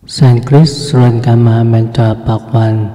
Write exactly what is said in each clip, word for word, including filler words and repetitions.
Sanskrit Surankama Mantra Bhagwan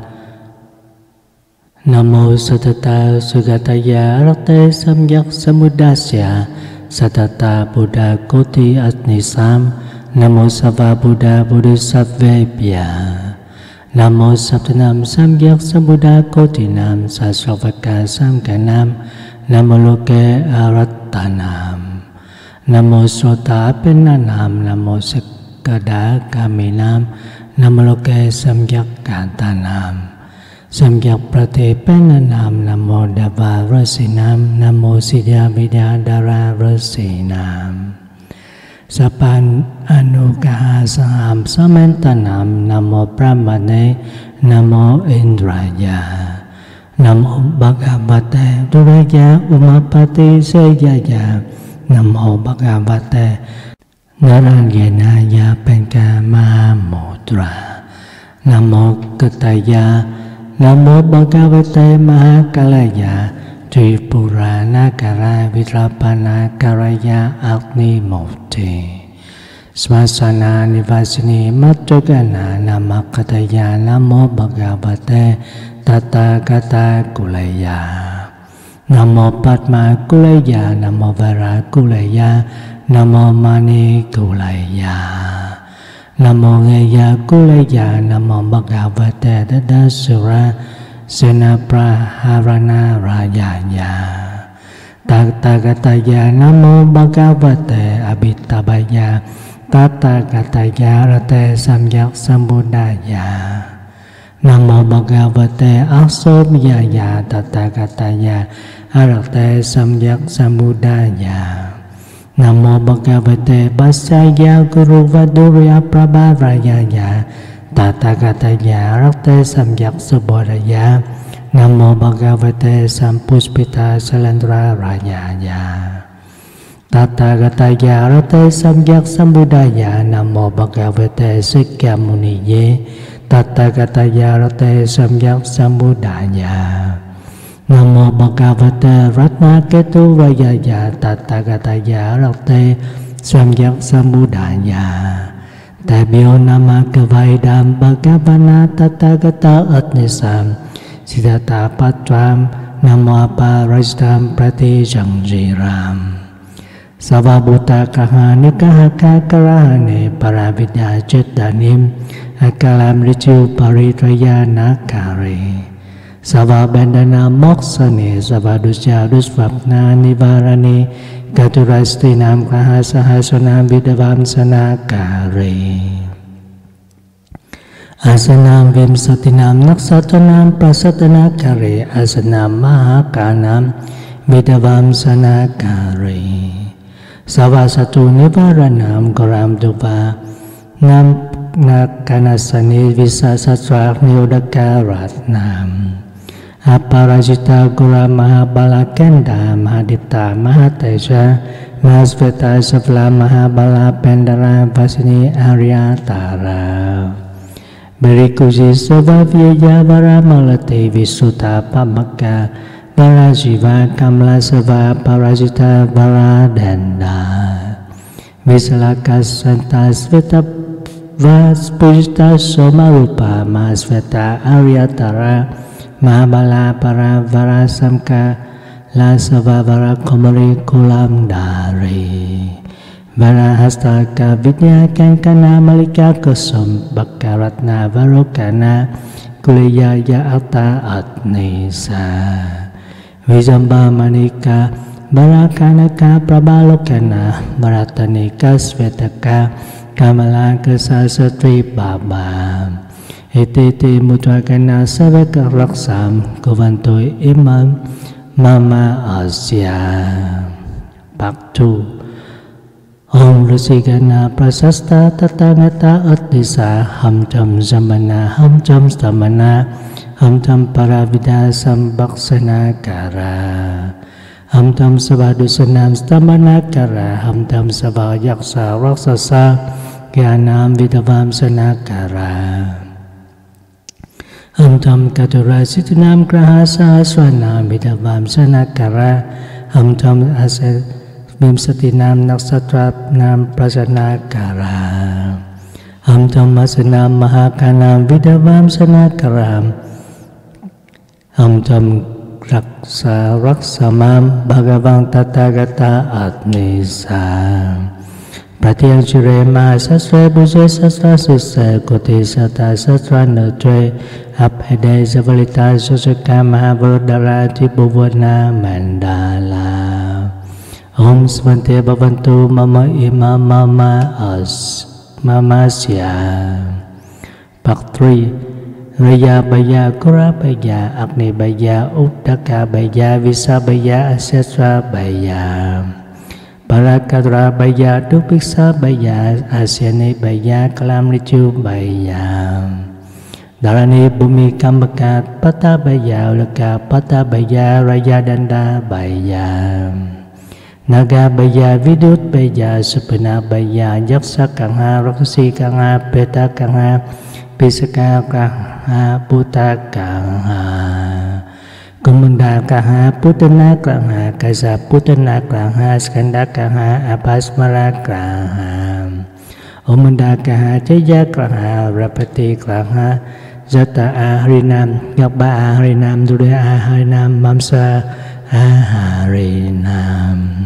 Namo Satata Sugataya Arate Samyak Samudasya Satata Buddha Koti Atnisam Namo Sava Buddha Bodhisattvebhya Namo Saptanam Samyak Sambuddha Kotinam Sasravaka Samkanam Namo Loke Arattanam Namo Sota Penanam Namo Sakada Kaminam Namo Loke Samyak Kantanam Samyak Prate Penanam Namo Dava Rasinam Namo Siddha Vidya Dara Rasinam Sapan Anugaha Saham Samantanam Namo Brahmane Namo Indraya Namo Bhagavate Duraya Umapati Seyaya Namo Bhagavate Narayanaya Penka Mahamudra Namo Kataya Namo Bhagavate Mahakalaya Tripura Nakara Vidrapana Karaya Agni Mukti Smasana Nivasini Matogana Namakataya Namo Bhagavate Tathagata Kulaya Namo Padma Kulaya Namo Vara Kulaya Namo Mani Kulaya Namo Ngaya Kulaya Namo Bhagavate Tadasura Sena Praharana Rayaya Tathagata Namo Bhagavate Abhitabhaya Tathagata Rate Samyak Sambuddhaya Namo Bhagavate Asobhyaya Tathagata Arate Samyak Sambuddhaya Namo Bhagavate Basaya Guru Vadurya Prabharayaya Tathagata Rate Samyak Subodhaya Namo Bhagavate Sampuspita Salandra Rayaya Tathagata Rate Samyak Sambuddhaya Namo Bhagavate Sikya Muniye Tathagata Rate Samyak Sambuddhaya Namo Bhagavate Ratna Ketu Rayaya Tathagata Rate Samyak Sambuddhaya Tabyo Nama Kavaidam Bhagavana Tathagata Atnisam Siddhata Patram Namo Aparajtam Prati Jangjiram Savabhuta Kahani Kahaka Karahane Paravidya Chittanim Akalam Richu Paritraya Nakari Savabandana Moksane Savadusya Dusvapna Nivarani Gaturastinam Kahasahasanam Vidavam Sanakari Asanam Vimsatinam Naksatanam Prasatanakari Asanam Mahakanam Vidavam Sanakari Savasatu Nivaranam Garam Duva Nam Nakanasani Visasatrak Niudakaratnam Aparajita Gura Mahabala Kenda Mahadipta Mahateja Mahasveta Savla Mahabala Pendara Vasini Aryatara Berikuji Savavyaya Varamalate Visuta Pamaka Varajiva Kamla Sava Parajita Varadenda Visalaka Santa Sveta Vaspujita Somarupa Mahasveta Aryatara Mahabala para vara samka la savavara komari kulam dari vara hastaka vidya kankana malika kusum bakaratna varokana kuliyaya alta atnisa vijamba manika varakanaka prabalokana varatanika svetaka kamala kasasatri baba Etete mutrakana savaka raksam Kuvantoi imam mama asya Paktu Om Rasigana prasasta tathagata atnisa Hamtam zamana hamtam stamana Hamtam paravida sambaksana kara Hamtam savadusanam stamana kara Hamtam savayaksa raksasa Gyanam vidavam sanakara Hamtam Katura Situnam Grahasa Swanam Vidavam Sanakara Hamtam Asad Vimsatinam Naksatrapnam Prajanakara Ham Thomasanam Mahakanam Vidavam Sanakaram Ham Thom Raksa Raksamam Bhagavang Tathagata Atmisa Pratyang Chire Mahasasra Bhuje Sasra Sisa Koti Sata Sasra Natre Abhede Savalita Sasaka Mahavardara Tibuvana Mandala Om Svante Bhavantu Mama Ima Mama As Mama Sya Part three Raya Baya Kura Baya Agni Baya Uddaka Baya Visa Baya Asesra Baya Parakadra Baya Dupiksa Baya Asyani Baya Kalam Richu Baya Dharani Bumi Kambakat Pata Baya Ulaka Pata Baya Raya Danda Baya Naga Baya Vidut Baya Supana Baya Yaksa Kangha Rakasi Kangha Peta Kangha Pisaka Kangha Puta Kangha Kumunda Kangha Putana Kangha Kaisa Putana Kangha Skanda Kangha Apasmara Kangha Omunda Kangha Jaya Kangha Rapati Kangha Zata Aharinam Yakba Aharinam Durya Aharinam Mamsa Aharinam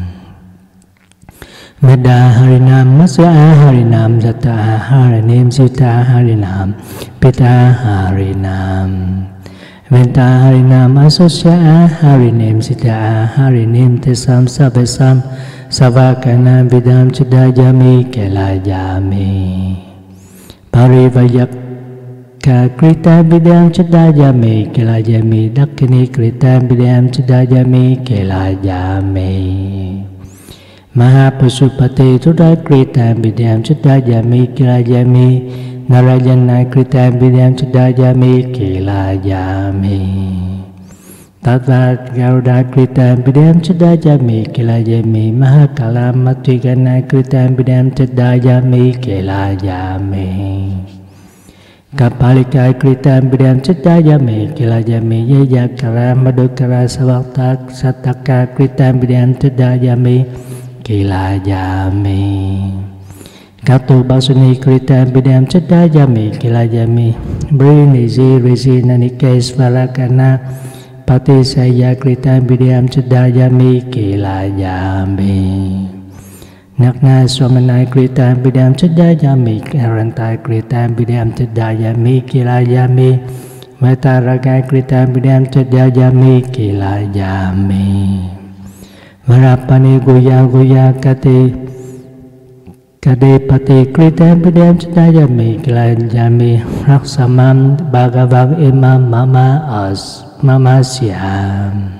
Meda Harinam Masya Harinam Zata Harinim Sita Harinam Pita Harinam Venta Harinam Asosya Harinim Sita Harinim Tesam Sabesam Savakana Vidam Chidajami Kelajami Parivayak Krita Vidam Chidajami Kelajami Dakini Krita Vidam Chidajami Kelajami Mahapasupati Tuda Krita Vidam Chidajami Kelajami Narayana Krita Vidam Chidajami Kelajami Tattva Garuda Krita Vidam Chidajami Kelajami Mahakala Matrigana Krita Vidam Chidajami Kelajami Kapalika Krita Vidam Chidajami Kelajami Yayakara Madhukara Savakta Sataka Krita Vidam Chidajami Kelajami Katu Basuni Krita Vidam Chidajami Kelajami Brinizi Rizi Nanikes Varakana Pati Saya Krita Vidam Chidajami Kelajami Nakna Swamanai Krita Vidam Chidajami Karantai Krita Vidam Chidajami Kelajami Mataraga Krita Vidam Chidajami Kelajami Marapani Goya Goya Kati Kade Pati Krita Vidam Chidajami Kelajami Raksamam Bhagavang Imam Mama As Mama Syam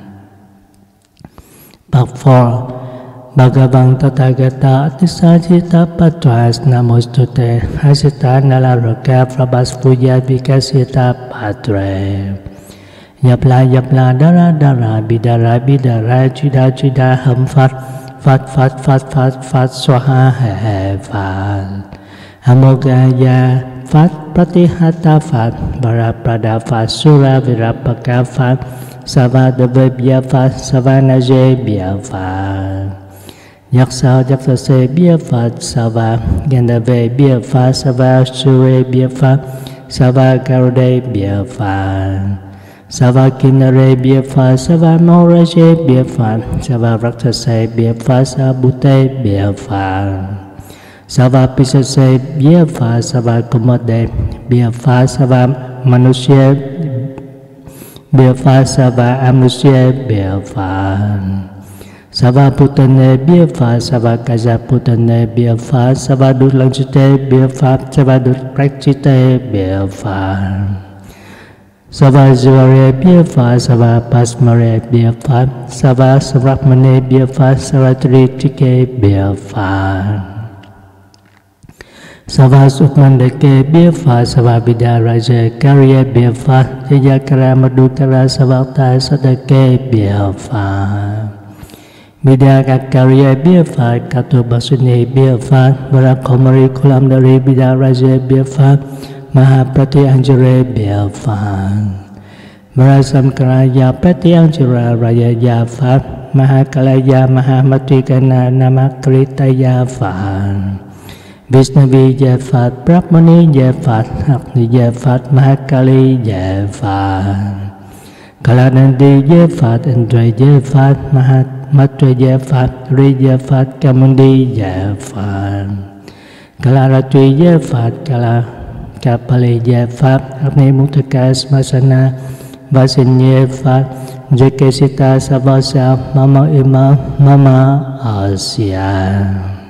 Part four Bhagavang Tathagata Atisajita Patras Namostute Hasita Nalaraka Prabhas Puya Vikasita Patre Yapla Yapla Dara Dara Bidara Bidara Chida Chida Ham Fat Fat Fat Fat Fat Fat Swaha He Fat Amogaya Fat Pratihata Fat Baraprada Fat Sura Virapaka Fat Savadavabhya Fat Savanajebhya Fat Yaksa Yaksa Sebhya Fat Sava Gandavebhya Fat Sava Surebhya Fat Sava Garudebhya Fat Sava Kinnarebhya Fat Sava Maurajebhya Fat Sava Raktasebhya Fat Sabhutebhya Fat Sava Pisasebhya Fat Sava Kumadebhya Fat Sava Manusyebhya Fat Sava Anusyebhya Fat Sava Putanebhya Fat Sava Kajaputanebhya Fat Sava Dutlangsitebhya Fat Sava Dutprakchitebhya Fat Sava Zivarebhya Fat Sava Pasmarebhya Fat Sava Savrakmanebhya Fat Sava Tritikebhya Fat Sava Sukmandakebhya Fat Sava Vidaraja Karyebhya Fat Jayakara Madhukara Savakta Sadakebhya Fat Vidaka Karyebhya Fat Katu Basunebhya Fat Varakomari Kulamdari Vidarajebhya Fat Mahaprati Anjarebhya Fat Varasamkaraya Prati Anjara Raya Fat Mahakalaya Mahamatrikana Namakritaya Fat Vishnavi Jai Phật, Brahmani Jai Phật, Agni Jai Phật, Mahakali Jai Phật, Kalanandi Jai Phật, Indra Jai Phật, Mahatmatra Jai Phật, Ri Jai Phật, Kamundi Jai Phật, Kalaratri Jai Phật, Kala Kapali Jai Phật, Agni Muttaka Smasana Vasin Jai Phật, Jekesita Savasa Mama Ima Mama Asya.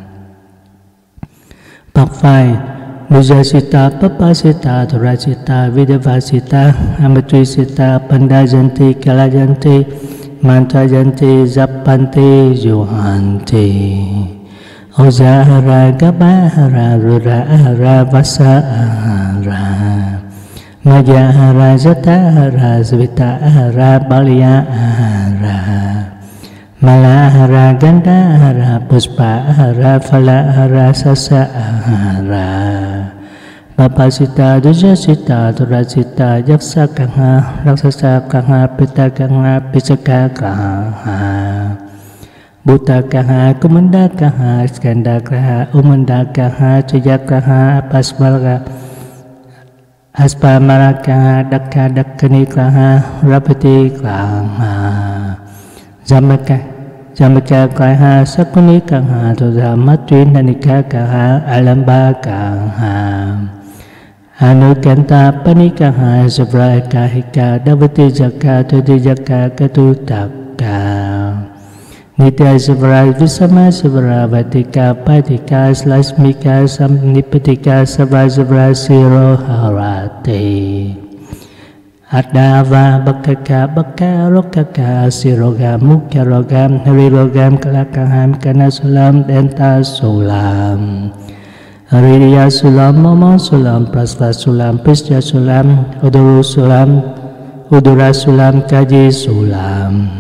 Bậc phái Mujasita, Papasita, Dhurasita, Vidavasita, Amatrisita, Pandajanti, Kalajanti, Mantrajanti, Zappanti, Yuhanti, Ojahara, Gabahara, Rurahara, Vasahara, Mayahara, Jatahara, Svitahara, Baliyahara, Malahara, Gandhahara, Puspahara, Falahara, Sasahara, Papasita, Dujasita, Durasita, Yaksakaha, Raksasakaha, Pitakaha, Pisakakaha, Bhutakaha, Kumandakaha, Skandakaha, Umandakaha, Chayakaha, Pasmalaga, Aspamarakaha, Dakha, Dakkanikaha, Rapatikaha, Jamaka, Jamaka Sakunikaha, Tuzamatri Nanikakaha, Alambakaha, Anukanta Panikaha, Savrakahika, Davati Jaka, Tudijaka, Katutaka, Nitya Savra, Visama Savra, Vatika, Patika, Slasmika, Samnipatika, Savra Savra, Siro Harati. Adava Bakaka Baka Rokaka Sirogam Mukyarogam Harirogam Kalakaham Kanasulam Denta Sulam Hariya Sulam Momo Sulam Prasva Sulam Pisya Sulam Uduru Sulam Udura Sulam Kaji Sulam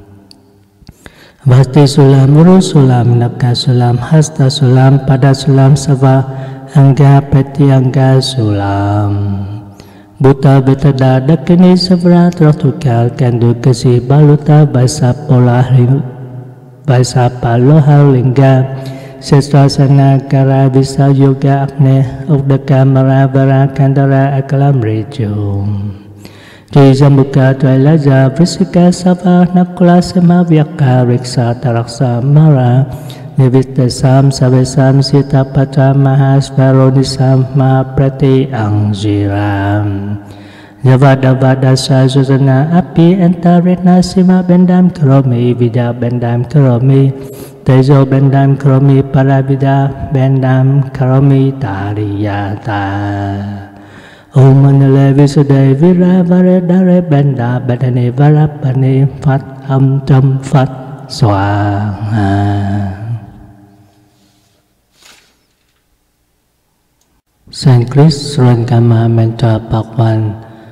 Bhakti Sulam Uru Sulam Naka Sulam Hasta Sulam Pada Sulam Sava Angga Peti Angga Sulam Buta betada dakini savra trotukal kandu kasi baluta baisa pola baisa paloha lingga seswasana kara bisa yoga akne ukdaka maravara kandara akalam rejum Trizamuka Twailaja Vrisika Sava Nakula Sema Vyaka Riksa Taraksa Mara Nivitesam Savesam Sita Patra Mahasvaronisam Mahaprati Angjiram Yavadavada Sajusana Api Entaretna Sima Bendam Karomi Vidya Bendam Karomi Tejo Bendam Karomi Parabida Bendam Karomi Tariyata Om Manale Visuddhe Vira Varedare Benda Badane Varapane Phật Âm Trâm Phật Swaha. Sanskrit Surankama Mantra Bhagwan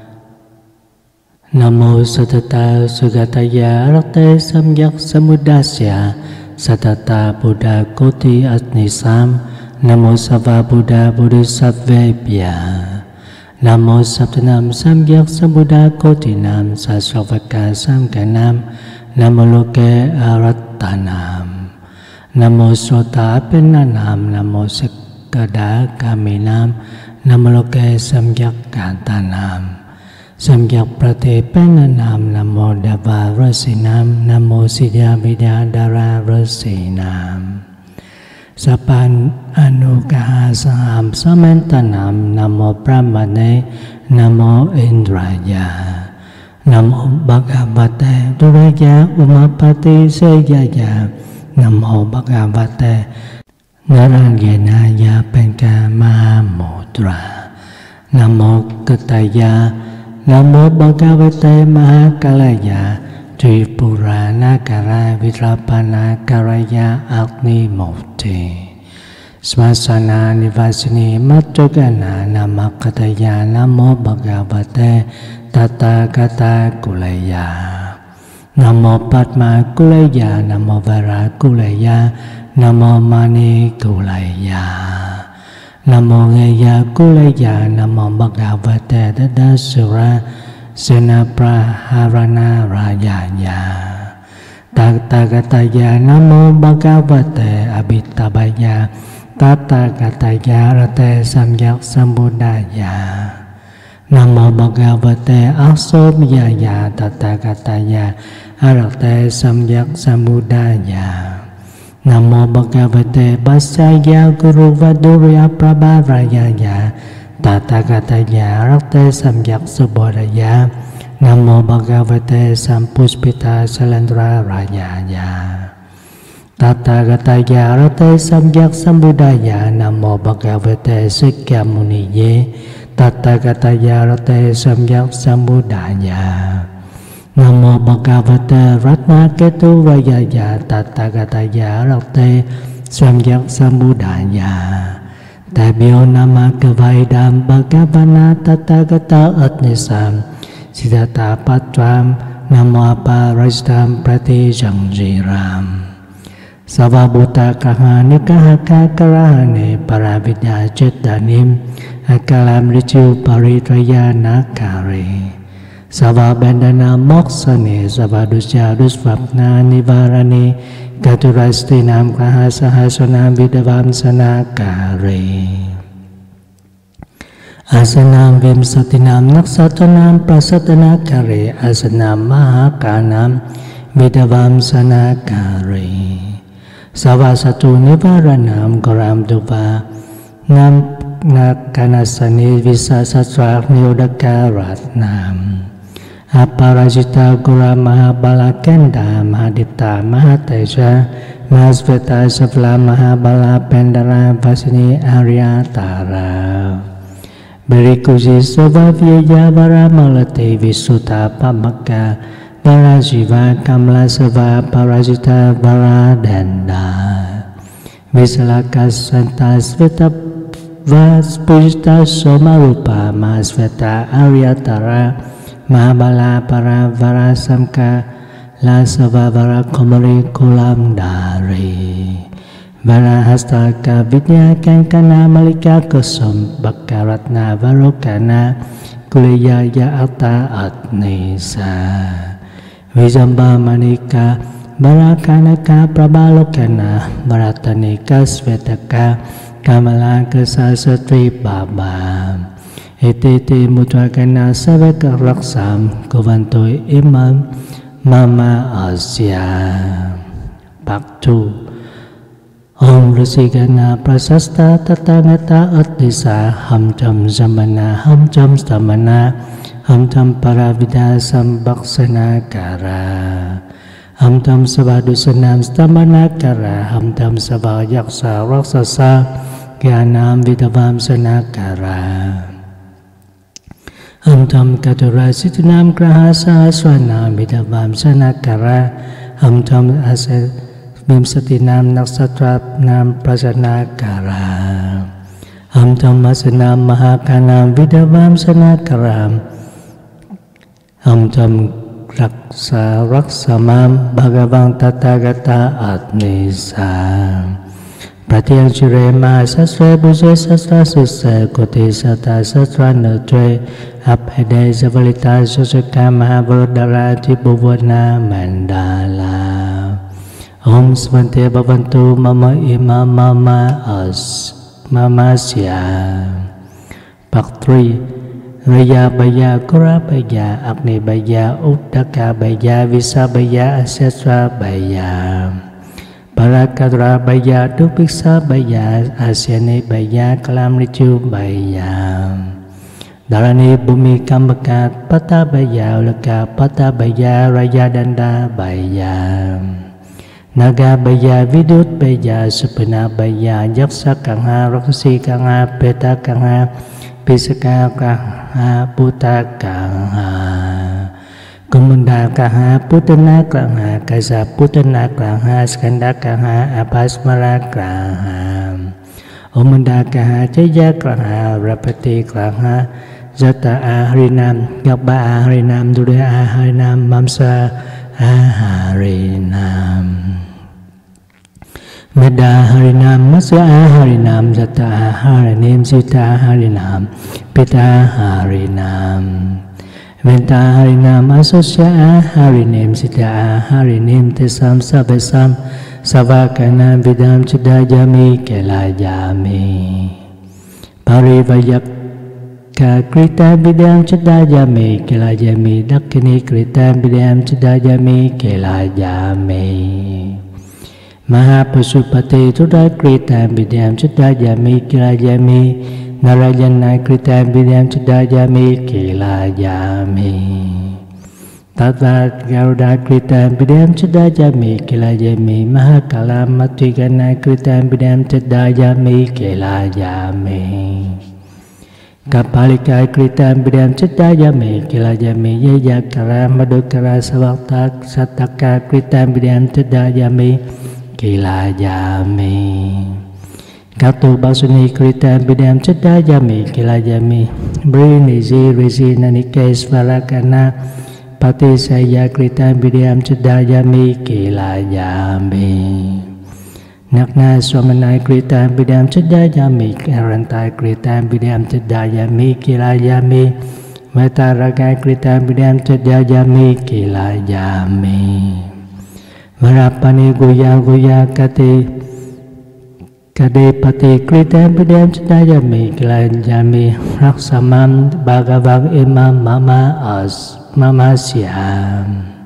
Namo Satata Sugataya Rate Samyak Samudasya Satata Buddha Koti Asnisam Namo Sava Buddha Bodhisattvebhya Namo Saptanam Samyak Sambuddha Kotinam Sasravaka Samganam Namo Loke Arattanam Namo Sota Penanam Namo Sakada Kaminam Namo Loke Samyak Kantanam Samyak Prate Penanam Namo Dava Rasinam Namo Siddha Vidya Dara Rasinam Sapan Anugaha Saham Samantanam Namo Brahmane Namo Indraya Namo Bhagavate Duraya Umapati Seyaya Namo Bhagavate Narangenaya Penka Mahamudra Namo Kataya Namo Bhagavate Mahakalaya Tripura Nakara Vidrapana Karaya Agni Mukti Smasana Nivasini Matogana Namakataya Namo Bhagavate Tata Kata Kulaya Namo Padma Kulaya Namo Vara Kulaya Namo Mani Kulaya Namo Gaya Kulaya Namo Bhagavate Dadasura Senapraharana Rayaya Tagataya Namo Bhagavate Abhitabhaya Tathāgataya Arahate Samyak Sambuddhaya. Namo Bhagavate Asomyaya Tathāgataya Arahate Samyak Sambuddhaya. Namo Bhagavate Vasaya Guru Vadurya Prabharayaya Tathāgataya Arahate Samyak Sambuddhaya. Namo Bhagavate Sampuspita Salandra Rayaya. Tathāgataya Arahate Samyak Sambuddhaya. Namo Bhagavate Sikyamuniye Tathāgataya Arahate Samyak Sambuddhaya. Namo Bhagavate Ratnaketu Rayaya Tathāgataya Arahate Samyak Sambuddhaya. Tabyo Namakavaidam Bhagavana Tathāgata Atnisam Siddhata Patram Namo Aparajtam Prati Janjiram. Savabhuta kaha nikahaka karahane paravidya cetanim akalam richu paritraya nakare. Savabandana moksane savadusya dusvapna nivarane katurastinam kaha sahasanam vidavam sanakare. Asanam vimsatinam naksatanam prasatanakare asanam mahakanam vidavam sanakare. Savasatu nivaranam goram duva nam nakanasani visasatra niodakaratnam. Aparajita gura mahabalakenda mahadipta mahateja mahasveta savla mahabala pendara vasini aryatara. Berikuji savavyaya varamalate visuta pamaka Varajiva kamla sava parajita varadanda. Visalaka santa sveta vaspujita somarupa mahasveta aryatara mahabala para varasamka la sava varakomari kulam dari. Varahastaka vidya kankana malika kusum bakaratna varokana kuliyaya atta atnisa. Vijamba manika barakanaka prabalokana varatanika svetaka kamalaka sasatri baba. Etete mutrakana savaka raksam kuvantoi imam mama asya. Paktu Om Rasigana Prasasta Tathagata Atisa Hamtam Zamana Hamtam Stamana Hamtam Paravida Sambaksana Kara Hamtam Savadusanam Stamana Kara Hamtam Savayaksa Raksasa Gyanam Vidavam Sanakara Hamtam Katurasitunam Grahasa Swanam Vidavam Sanakara Hamtam Asel Vimsatinam Naksatranam Prasanakara Hamtam Masanam Mahakanam Vidavam Sanakaram Hamtam Raksa Raksamam Bhagavang Tathagata Atnisa Pratyang Chire Mahasasre Bhuje Sastra Sisse Kote Sata Sastra Natre Abhede Savalita Sosaka Mahavardara Tibuvana Mandala Om Svante Bhavantu Mama Ima Mama As Mama Sya. Part three. Raya Baya Kura Baya Agni Baya Uddaka Baya Visa Baya Asyasra Baya Parakadra Baya Dupiksa Baya Asyane Baya Kalam Richu Baya Dharani Bumi Kambakat Pata Baya Ulaka Pata Baya Raya Danda Baya Naga Baya Vidut Baya Supena Baya Yaksa Kangha Rakasi Kangha Peta Kangha Pisaka Kangha Puta Kangha Kumunda Kangha Putana Kangha Kasa Putana Kangha Skanda Kangha Apasmara Kangha Omunda Kangha Jaya Kangha Rapati Kangha Zata Ahrinam Yakba Ahrinam Dure Ahrinam Mamsa Ahrinam Meda Harinam Masya Harinam Zata Harinim Sita Harinam Pita Harinam Venta Harinam Asosya Harinim Sita Harinim Tesam Sabesam Savakana vidam chidayami kelayami Parivayaka krita vidam chidayami kelayami Dakini krita vidam chidayami kelayami Mahapasupati Tuda krita vidam chidayami kelayami Narayana krita vidam chidayami kelayami Tata Garuda krita vidam chidayami kelayami Mahakala matrigana krita vidam chidayami kelayami Kapalika krita vidam chidayami kelayami Yayakara madukara savakta sataka krita vidam chidayami kelayami Katu basuni krita vidam chidayami kelayami Brinizi rizi nanikes varakana Pati saya krita vidam chidayami kelayami Nakna swamanai krita vidam chidayami Karantai krita vidam chidayami kelayami Mataragai krita vidam chidayami kelayami Varapani guya guya kati Kade pati krita vidam chidayami kelayami Raksamam bhagavang imam mama as Mama Siam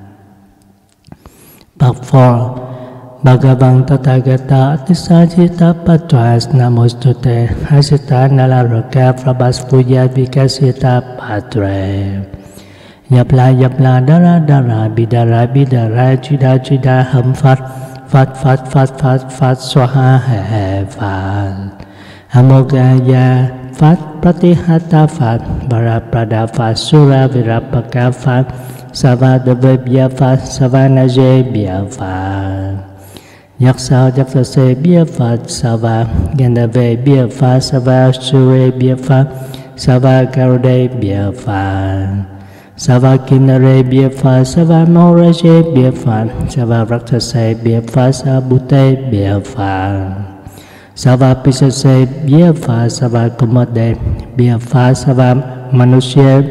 Part four Bhagavang Tathagata Atisajita Patras Namostute Hasita Nalaraka Prabhas Puya Vikasita Patre Yapla Yapla Dara Dara Bidara Bidara Jida Jida Ham Fat Fat Fat Fat Fat Fat Swaha He Fat Amogaya Fat Pratihata Fat Baraprada Fat Sura Virapaka Fat Savadavabhya Fat Savanajebhya Fat Yaksa Yaksasebhya Fat Sava Gandavebhya Fat Savasurebhya Fat Savagarudebhya Fat Savakinnarebhya Fat Savamorajebhya Fat Savaraktasebhya Fat Sabhutebhya Fat Sava pisase bia pha sava kumade bia pha sava manusya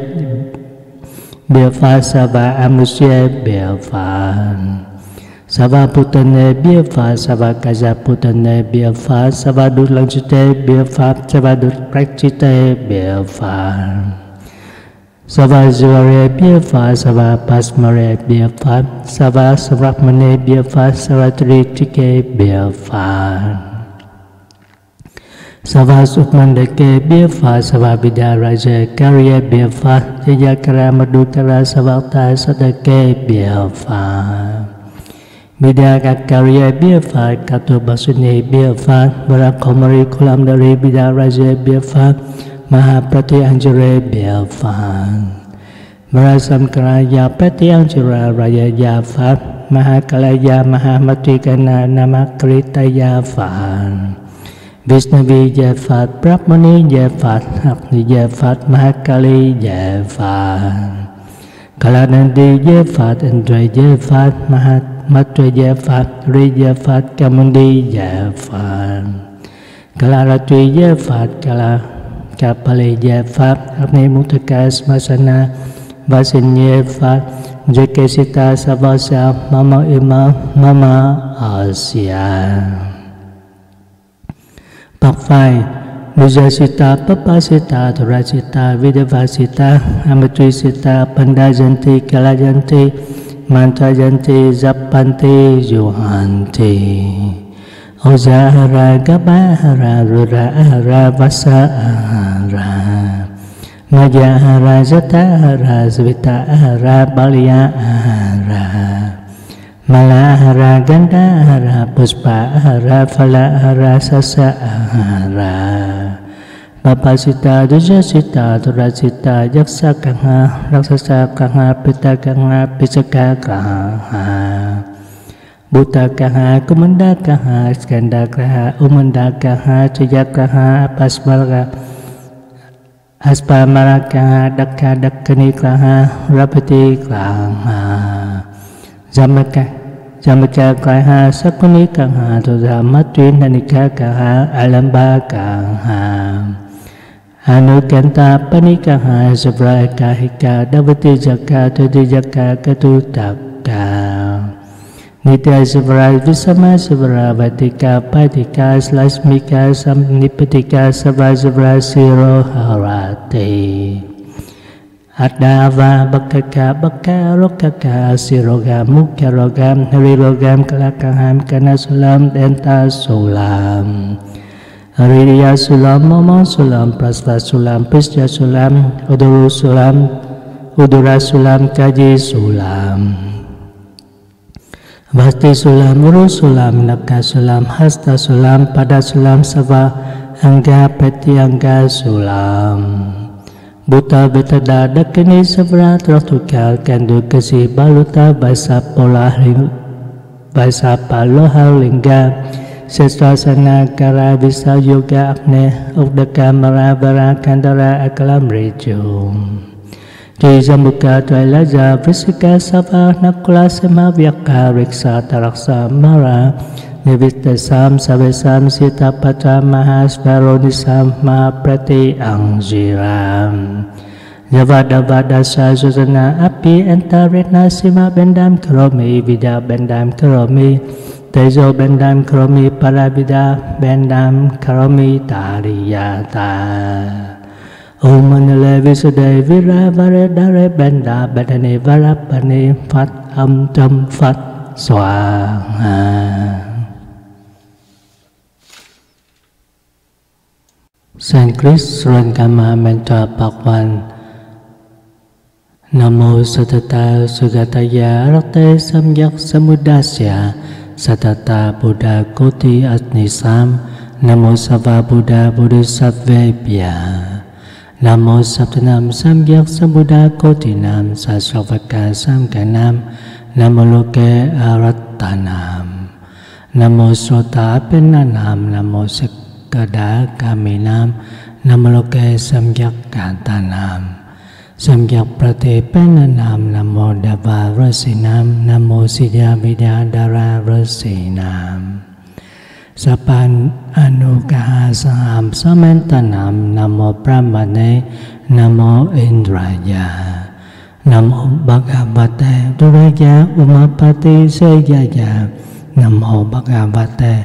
bia pha sava amusya bia pha sava putane bia pha sava kaja putane bia pha sava dulangchite bia pha sava dulprakchite bia pha sava jivare bia pha sava pasmare bia pha sava savrakmane bia pha sava tritike bia pha Sava Sukmandake Biafa Sava Vidaraja Karya Biafa Jayakara Madukara Savakta Sadake Biafa Vidaka Karya Biafa Kato Basuni Biafa Varakomari Kulamdari Vidaraja Biafa Mahaprati Anjare Biafa Varasamkaraya Prati Anjara Raya Yafa Mahakalaya Mahamatrikana Namakritaya Fa Vishnavi Jai Phật, Brahmani Jai Phật, Agni Jai Phật, Mahakali Jai Phật, Kalanandi Jai Phật, Indra Jai Phật, Mahamatra Jai Phật, Ri Jai Phật, Kamandi Jai Phật, Kalaratri Jai Phật, Kala Kapali Jai Phật, Agni Mutaka Smasana, Vasin Jai Phật, Jekesita Savasa, Mama Ima, Mama Asya. Part five Nujasita, Papasita, Dhurasita, Vidavasita, Amatrisita, Pandajanti, Kalajanti, Mantrajanti, Zappanti, Johanti Ojahara, Gabahara, Rurahara, Vasahara Majahara, Zatahara, Svitahara, Balyahara Malahara, Gandhahara, Puspahara, Phalahara, Sasahara Papasita, Dujasita, Dhurasita, Yaksakaha, Raksasakaha, Pitakaha, Pisakakaha Bhutakaha, Kumandakaha, Skandakaha, Umandakaha, Chayakaha, Pasmaraha Aspamarakaha, Dakha, Dakkanikaha, Rapatikaha Jamaka Jamaka kaha sakuni kaha tuza matri nanika kaha alamba kaha anukanta panikaha sabra kahika davati jaka tudi jaka katutaka Nitya Savara Visama Savara Vatika Patika Slasmika Samnipatika Sava Savara Siro Harati Adava Bakaka Baka Rokaka Siroga Mukya Rogam Hari Rogam Kalakaham Kana Sulam Denta Sulam Hariya Sulam Momo Sulam Prasva Sulam Pisya Sulam Uduru Sulam Udura Sulam Kaji Sulam Bhasti Sulam, Uru Sulam, Naka Sulam, Hasta Sulam, Pada Sulam, Sava, Angga, Peti Angga Sulam. Buta Betada, Dakini Savra, Trotukal, Kandu Kasi, Baluta, Baisa Pola, Baisa Paloha, Lingga, Seswasana, Kara, Visa Yoga, Akne, Ukdaka, Maravara, Kandara, Akalam Rejum. Jai Zambuka Twailaja Vrisika Sava Nakula Sema Vyaka Riksa Taraksa Mara Nivista Sam Savesam Sita Patra Mahasvaronisam Mahaprati Angjiram Javada Vada Sazuzana Api Entaritna Sima Bendam Karomi Vida Bendam Karomi Tejo Bendam Karomi Paravida Bendam Karomi Tariyata Om Manale Visuddhe Vira Vare Dare Benda Badane Varapane Phật Âm Trâm Phật Swaha. Sanskrit Surankama Mantra Part one. Namo Satata Sugataya Rate Samyak Samudasya Satata Buddha Koti Atnisam Namo Sava Buddha Bodhisattvebhya Namo Saptanam Samyak Sambuddha Kotinam Sasravaka Samkanam Namo Loke Arattanam Namo Sota Penanam Namo Sikada Kaminam Namo Loke Samyak Kantanam Samyak Prate Penanam Namo Dava Rasinam Namo Siddha Vidya Dara Rasinam Sapan Anugaha Saham Samantanam Namo Brahmane Namo Indraya Namo Bhagavate Duraya Umapati Seyaya Namo Bhagavate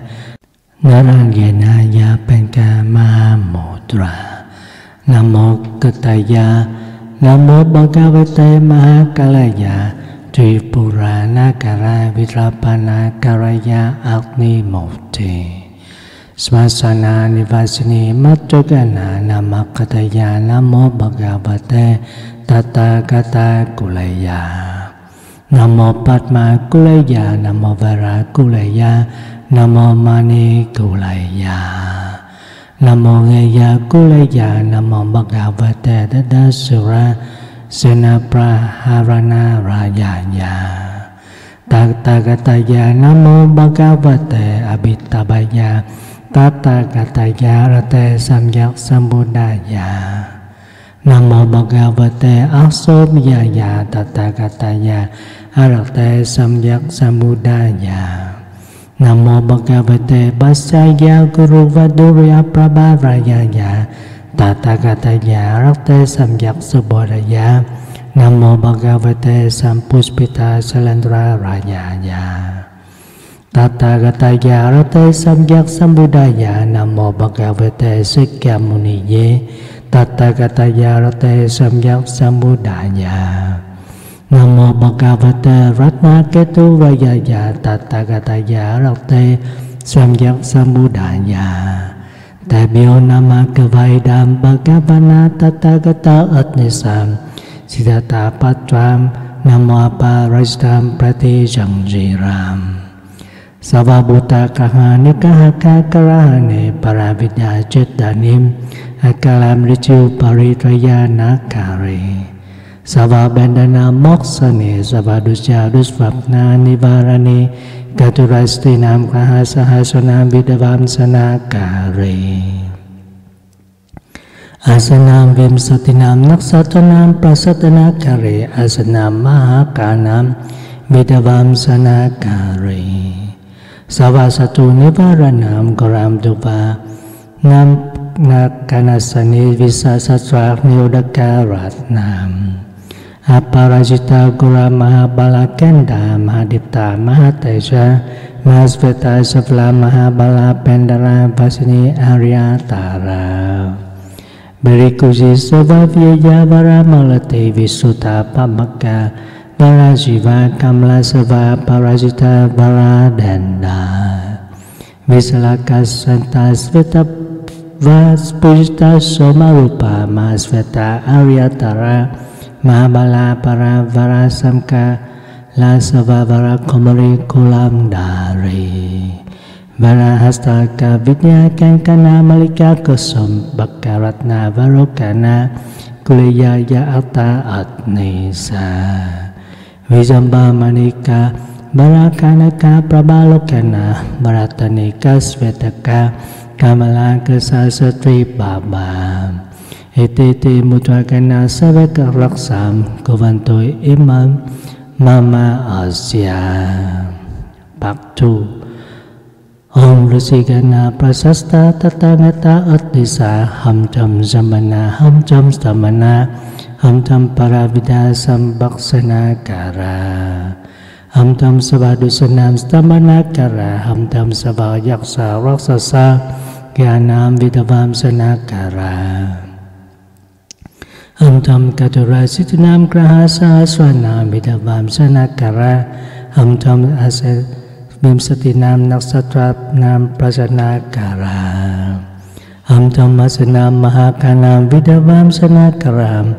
Naranyanaya Penka Mahamudra Namo Kataya Namo Bhagavate Mahakalaya Tripura Nakara Vidrapana Karaya Agni Mukti Smasana Nivasini Matragana Namakataya Namo Bhagavate Tathagata Kulaya Namo Padma Kulaya Namo Vara Kulaya Namo Mani Kulaya Namo Gaya Kulaya Namo Bhagavate Dadasura Sena Praharana Rayaya Tathagata Namo Bhagavate Abhitabhaya Tathagata Rate Samyak Sambuddhaya Namo Bhagavate Asobhyaya Tathagata Arate Samyak Sambuddhaya Namo Bhagavate Basaya Guru Vadurya Prabharayaya Tathagata Rate Samyak Subodhaya Namo Bhagavate Sampuspita Salandra Rayaya Tathagata Rate Samyak Sambuddhaya Namo Bhagavate Sikya Muniye Tathagata Rate Samyak Sambuddhaya Namo Bhagavate Ratna Ketu Rayaya Tathagata Rate Samyak Sambuddhaya Tabyo Nama Kavaidam Bhagavana Tathagata Atnisam Siddhata Patram Namo Aparajtam Prati Jangjiram Savabhuta Kahani Kahaka Karahane Paravidya Chetdanim Akalam Richu Paritraya Nakari Savabandana Moksane Savadusya Dusvapna Nivarani Gaturastinam Kahasahasana Vidavam Sanakari Asanam Vimsatinam Naksatanam Prasatanakari Asanam Mahakanam Vidavam Sanakari Savasatu Nivaranam Goram Duva Nam Nakanasani Visasatra Niodaka Ratnam Aparajita Gura Mahabala Kenda Mahadipta Mahateja Mahasveta Savla Mahabala Pendara Vasini Aryatara Berikusi Savavya Vara Malati Visuta Pamaka Varajiva Kamla Sava Parajita Varadanda Visalaka Santa Sveta Vaspujita Somarupa Mahasveta Aryatara Mahabala para vara samka la sava vara komari kolam dari vara hastaka vidya kankana malika kusum bakaratna varokana kuliya ya alta atnisa vijamba manika barakanaka prabalokana baratanika svetaka kamala kesasatri baba Etete mutrakana saveka raksam kuvantoi imam mama asya Paktu Om Rusikana prasasta tatangata atisa hamtam zamana hamtam stamana hamtam paravida sambaksana kara hamtam savadusanam stamana kara hamtam savayaksa raksasa gyanam vidavam sanakara Hamtam Katura Sitinam Grahasa Swanam Vidavam Sanakara Hamtam Aset Vimsatinam Naksatrap Nam Prasanakara Hamtam Asanam Mahakanam Vidavam Sanakara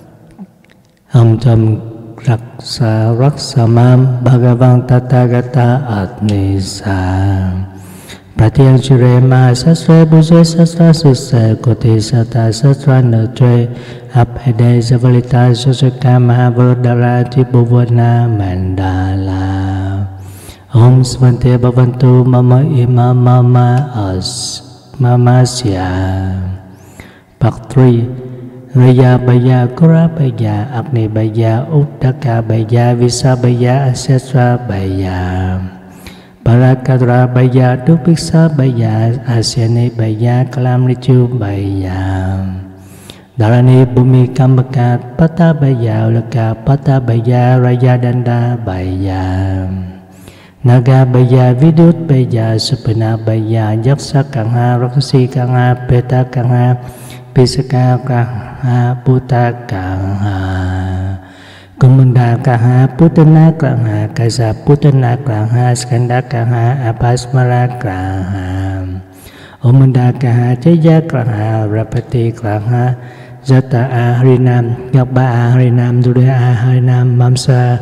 Hamtam Raksa Raksamam Bhagavang Tathagata Atnisa Pratyang Shire Mahasasra Bhuje Sasra Susya Koti Sata Sasra Nutre Abhede Savalita Sasaka Mahavardara Tibuvana Mandala Om Svante Bhavantu Mama Ima Mama As Mama Sya Pak three Raya Baya Kura Baya Agni Baya Uddaka Baya Visa Baya Asesra Baya Parakadra Baya Dupiksa Baya Asyane Baya Kalam Ricu Baya Darani Bumi Kambakat Pata Baya Ulaka Pata Baya Raya Danda Baya Naga Baya Vidut Baya Supena Baya Yaksa Kangha Rakasi Kangha Peta Kangha Pisaka Kangha Puta Kangha Kumunda Kaha Putana Kaha Kasa Putana Kaha Skanda Kaha Apasmara Kaha Omunda Kaha Jaya Kaha Rapati Kaha Zata Aharinam Yakba Aharinam Dura Aharinam Mamsa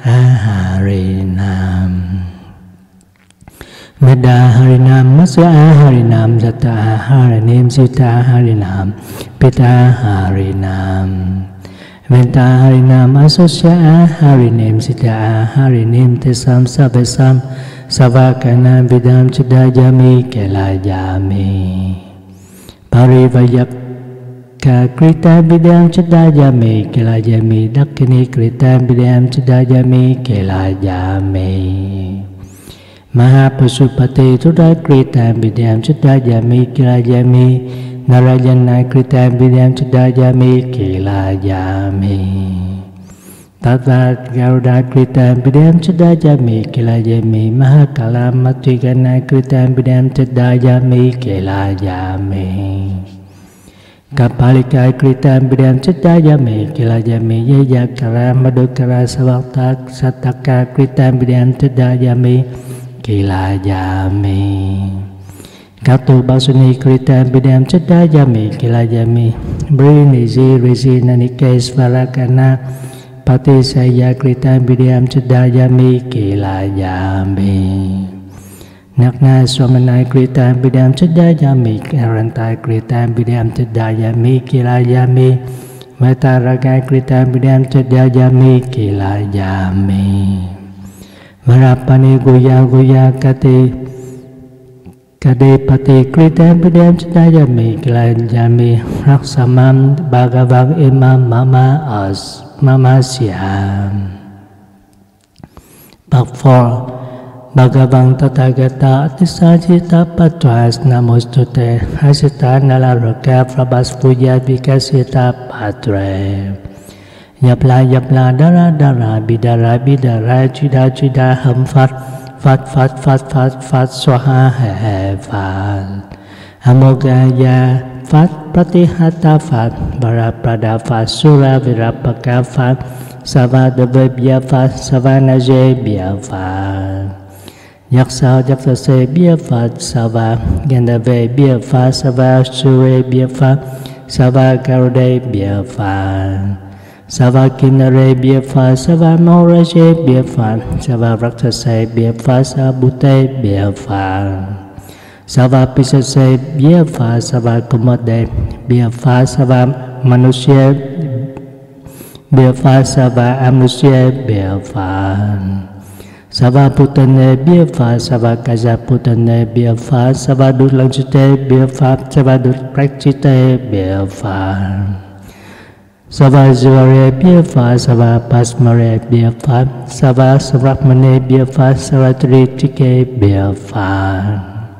Aharinam Meda Harinam Masya Aharinam Zata Aharinim Sita Aharinam Pita Harinam Venta Harinam Asosya Harinim Sita Harinim Tesam Sabesam Savakana Vidam Chidajami Kelajami Parivayaka Krita Vidam Chidajami Kelajami Dakini Krita Vidam Chidajami Kelajami Mahapasupati Tuda Krita Vidam Chidajami Kelajami Narayana Krita Vidam Chidajami Kelajami Tata Garuda Krita Vidam Chidajami Kelajami Mahakala Matrigana Krita Vidam Chidajami Kelajami Kapalika Krita Vidam Chidajami Kelajami Yayakara Madhukara Savakta Sataka Krita Vidam Chidajami Kelajami Katu Basuni Krita Vidam Chidajami Kelajami Brinizi Rizi Nanikes Varakana Pati Saya Krita Vidam Chidajami Kelajami Nakna Swamanai Krita Vidam Chidajami Karantai Krita Vidam Chidajami Kelajami Vataragai Krita Vidam Chidajami Kelajami Varapani Guya Guya Kati Kadepati Krita Vidam Chidajami Kelajami Raksamam Bhagavang Imam Mama As Mama Syam Part four Bhagavang Tathagata Atisajita Patras Namostute Hasita Nalaraka Prabhaspuya Vikasita Patre Yapla yapla dara dara bidara bidara chida chida hum Phật Phật Phật Phật Phật Phật Swaha hệ Phật Amogaya Phật Pratihata Phật Varaprada Phật Sura Virapaka Phật Savadavebhya Phật Savanajebhya Phật Yaksa Yaksase Bhya Phật Sava Gandavebhya Phật Sava Surebhya Phật Sava Garude Phật Sava Kinare Phật Sava Mauraje Phật Sava Raksase Phật Sabute Phật Sava Pisase Phật Sava Kumade Phật Sava Manusya Phật Sava Amusya Phật Sava Putane Phật Sava Kaja Putane Phật Sava Dutlanchite Phật Sava Dutprakchite Phật Sava Jivare Phật Sava Pasmare Phật Sava Savrakmane Phật Sava Tritike Phật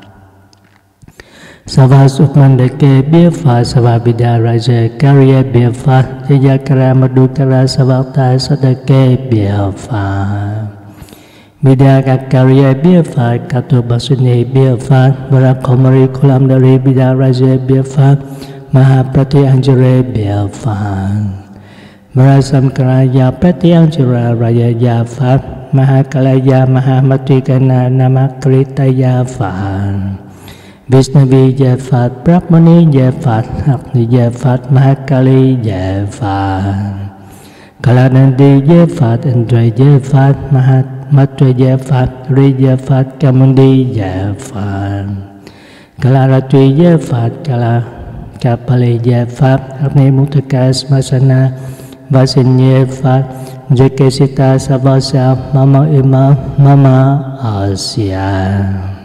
Sava Sukmandake Phật Sava Vidaraja Karya Phật Jayakara Madhukara Savarta Sadake Phật Vidyakarya Phật Katubasuni Phật Varakomari Kulamdari Vidaraja Phật Mahaprati Anjare Phật Varasamkaraya Prati Anjara Raya Phật Mahakalaya Mahamatrikana Namakritaya Phật Vishnavi Phật Brahmani Phật Agni Phật Mahakali Phật Kalanandi Phật Indra Phật Mahatmatra Phật Riya Phật Kamundi Phật Kalaratri Phật Kala Kapali Phật Agni Muttaka Smasana Vasinye Phật Jekesita Savasa Mama Ima Mama Asya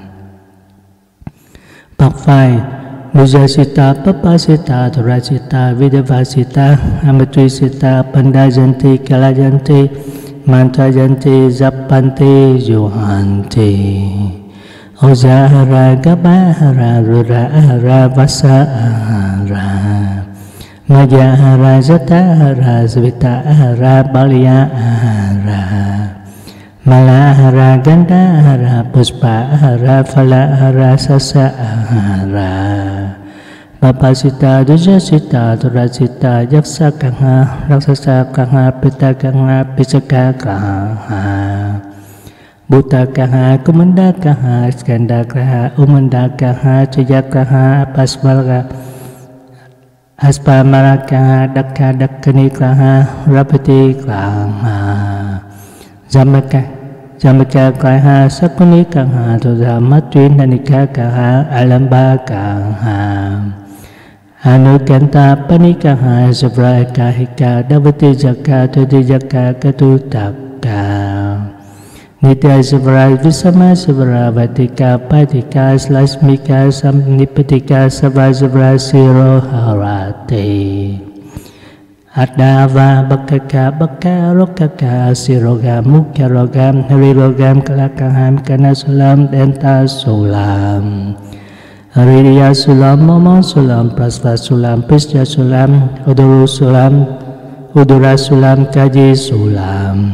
Bậc phái Mujasita Papasita Thurasita Vidavasita Amatrisita Pandajanti Kalajanti Mantrajanti Japanti Johanti Ojahara Gabahara Rurahara Vasahara Mayahara Jatahara Svitahara Balyahara Malahara Gandhahara Puspahara Phalahara Sasahara Papasita Dujasita Durasita Yaksakaha Raksasakaha Pitakaha Pisakakaha Bhutakaha Kumandakaha Skandakaha Umandakaha Chayakaha Pasmalaka Aspamarakaha Dakha Dakkanikaha Rapatikaha Jamaka Jamaka Sakunikaha Tuzamatrinanikaha Alambakaha Anukanta Panikaha Savrakahika Davati Jaka Tudijaka Katutaka Nitya Savara Visama Savara Vatika Patika Slasmika Samnipatika Savara Savara Siro Harati Adava Bakaka Baka Rokaka Siroga Mukyarogam Harirogam Kalakaham Kanasulam Denta Sulam Hariya Sulam Mama Sulam Prasva Sulam Pisya Sulam Uduru Sulam Udura Sulam Kaji Sulam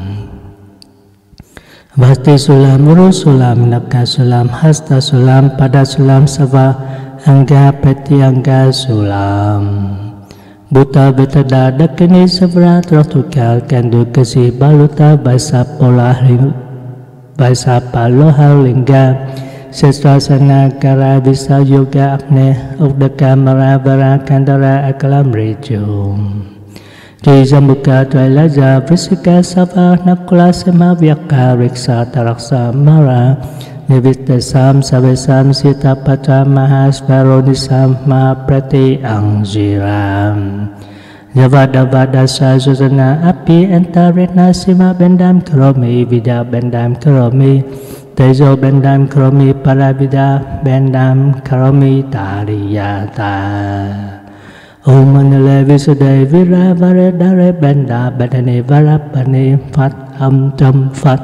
Vasti Sulam Uru Sulam Naka Sulam Hasta Sulam Pada Sulam Sava Angga Peti Angga Sulam Buta Betada Dakini Savra Trotukal Kandu Kasi Baluta Baisa Pola Baisa Paloha Lingga Sesasana Kara Visa Yoga Akne Ukdaka Maravara Kandara Akalam Rejum Jizamuka Twailaja Visika Sava Nakula Sema Vyaka Riksa Taraksa Mara Nivita Sam Savesam Sita Patra Mahasvaronisam Mahaprati Angjiram Javadavada Sajusana Api Entaretna Sima Bendam Karomi Vida Bendam Karomi Tejo Bendam Karomi Paravida Bendam Karomi Tariyata Om Manale Visuddhe Vira Varedare Benda Badane Varapane Phật Âm Trâm Phật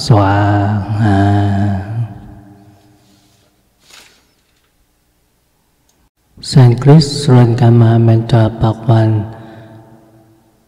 Swaha Saint Chris Surankama Mentor Part one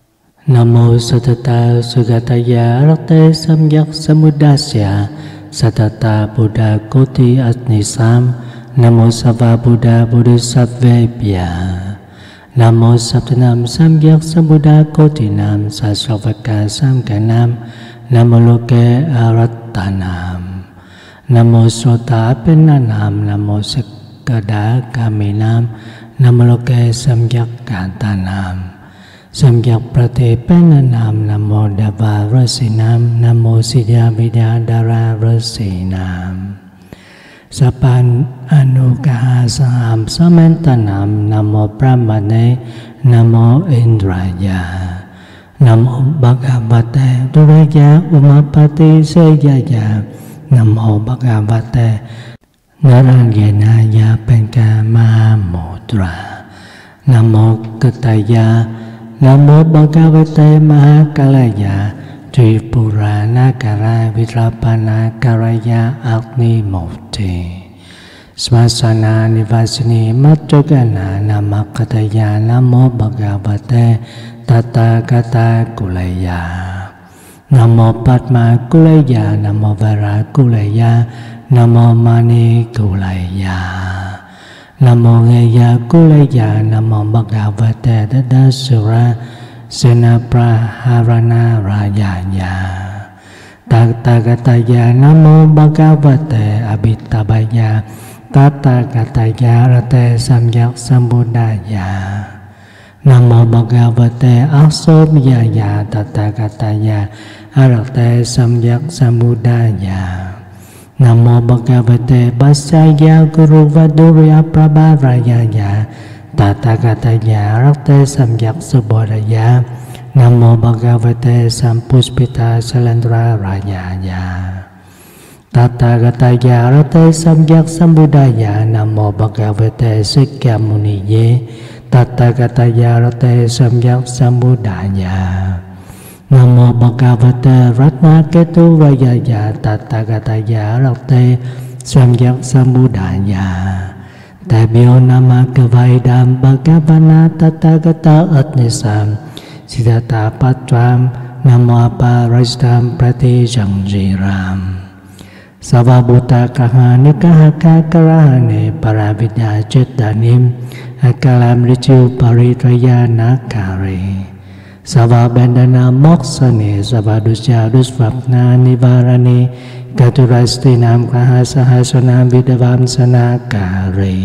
นะโมสัตตาสุกตายารัตเตสัมยักสมุดดัสยาสัตตาบุดาโกติอัตนิสามนะโมสัพพะบุดาบุริสัพเวปยานะโมสัพพะนามสัมยักสมุดาโกตินามสัสสวกาสัมกานามนะโมโลเกอารัตตานามนะโมโสตาเป็นนามนะโมสกดากามินามนะโมโลเกสัมยักกาตานามสัมยักประเทเป็นนามนะโมดาวารสินามนะโมสิยาวิดาดารารสินามสัพพันอนุกหาสามสมันตนามนะโมพระมณีนะโมอินทรายานะโมภะคะวะเตตุเรยะอุมาปฏิเสยยะนะโมภะคะวะเตนรังเยนายาเป็นกามหาโมตรานะโมกตายานะโมภะคะวะเตมหากาลยาทริปุรานาการาวิราปนาการายาอักนิโมติสมาสนานิวาสนีมัจจุกนานามักตายานะโมภะคะวะเตตตากตากุลยานะโมปัตมากุลยานะโมวรากุลยานะโมมานิกุลยานะโมเงยากุลยานะโมภะคะวะเตตตาสุราเสนาปราหารณารายายาตัตตากตายานะโมภะคะวะเตอภิตบายาตัตตากตายาระเตสัมยักสัมบุดายานะโมภะคะวะเตอัสโสมยายาตัตตากตายาอระเตสัมยักสัมบุดายานะโมภะคะวะเตปัสสายากุรุวดุริยปราบารายายาตัตตากตายาอระเตสัมยักสุบรายานะโมภะคะวะเตสัมพุสปิตาสลันตรารายายาตัตตากตายาอระเตสัมยักสัมบุดายานะโมภะคะวะเตสิกขามุนิเยตัตตากตายาอระเตสัมยักสัมบุดายานะโมภะคะวะเตรัตนาเกตุวายายาตัตตากตายาอระเตสัมยักสัมบุดายาแต่เบียวนามาเกวายดามภะคะวนาตัตตากตาอัตนิสามสิทธตาปัตตรามนะโมปาริสตามปฏิจังจีรามสวาบุตากหานิกหากากราเนปราวิดาเจตานิมอากาลามริจิวปริตรยานาคารีสวาเบนดานามกสเนสวาดุจาดุสวัปนานิวารณีกัตุรัสตินามกหาสหัสนามวิดวามสนาการี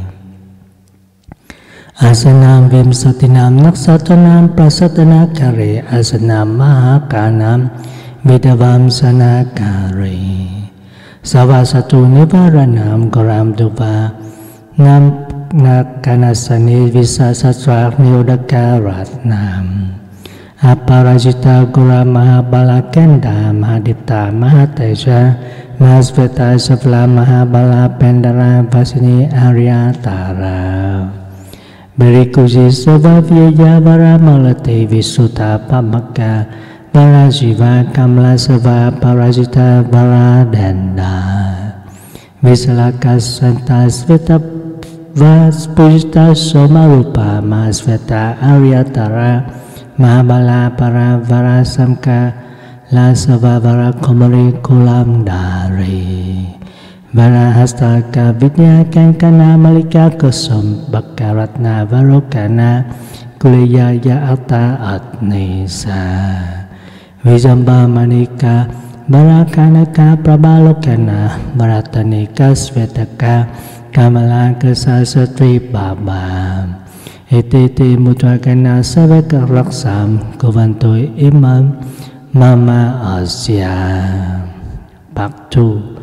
อาสนามวิมสตินามนักสัตนามประสัตนาการีอาสนามมหากานามวิดวามสนาการีสวาสตุนิวารณามกรามตุปานามนาคานาสนิวิสาสัตรานิโอดการัตนามอปาราจิตากุรามหาบาลเกันดามหาดิปตามหาเตชะมหาสเวตาสัพลามหาบาลเป็นดาราภัสนีอาริยตาราบริกุจิสวะวิยาบารามลติวิสุตาปมักกาบาราจิวากัมลาสวะปาราจิตาบาราเดนดาวิสลากัสสันตาสเวตาวาสปุจิตาโสมารุปามหาสเวตาอาริยตารามหาบาลาปาราวาราสัมกาลาสวะวาราคมริคุลัมดารีวาราหัสตากาวิญญากันกนามลิกากุสมบักการัตนาวโรกานากุลยายาอัตตาอัตนิสาวิจัมบามณิกาบารากานกาประบาโลกานาบารตนิกาสเวตกากามลากสาสตรีบาบาเอติติมุตวกนาสเวกรักษามกวันตุอิมัมมามาอาเซียปักตุ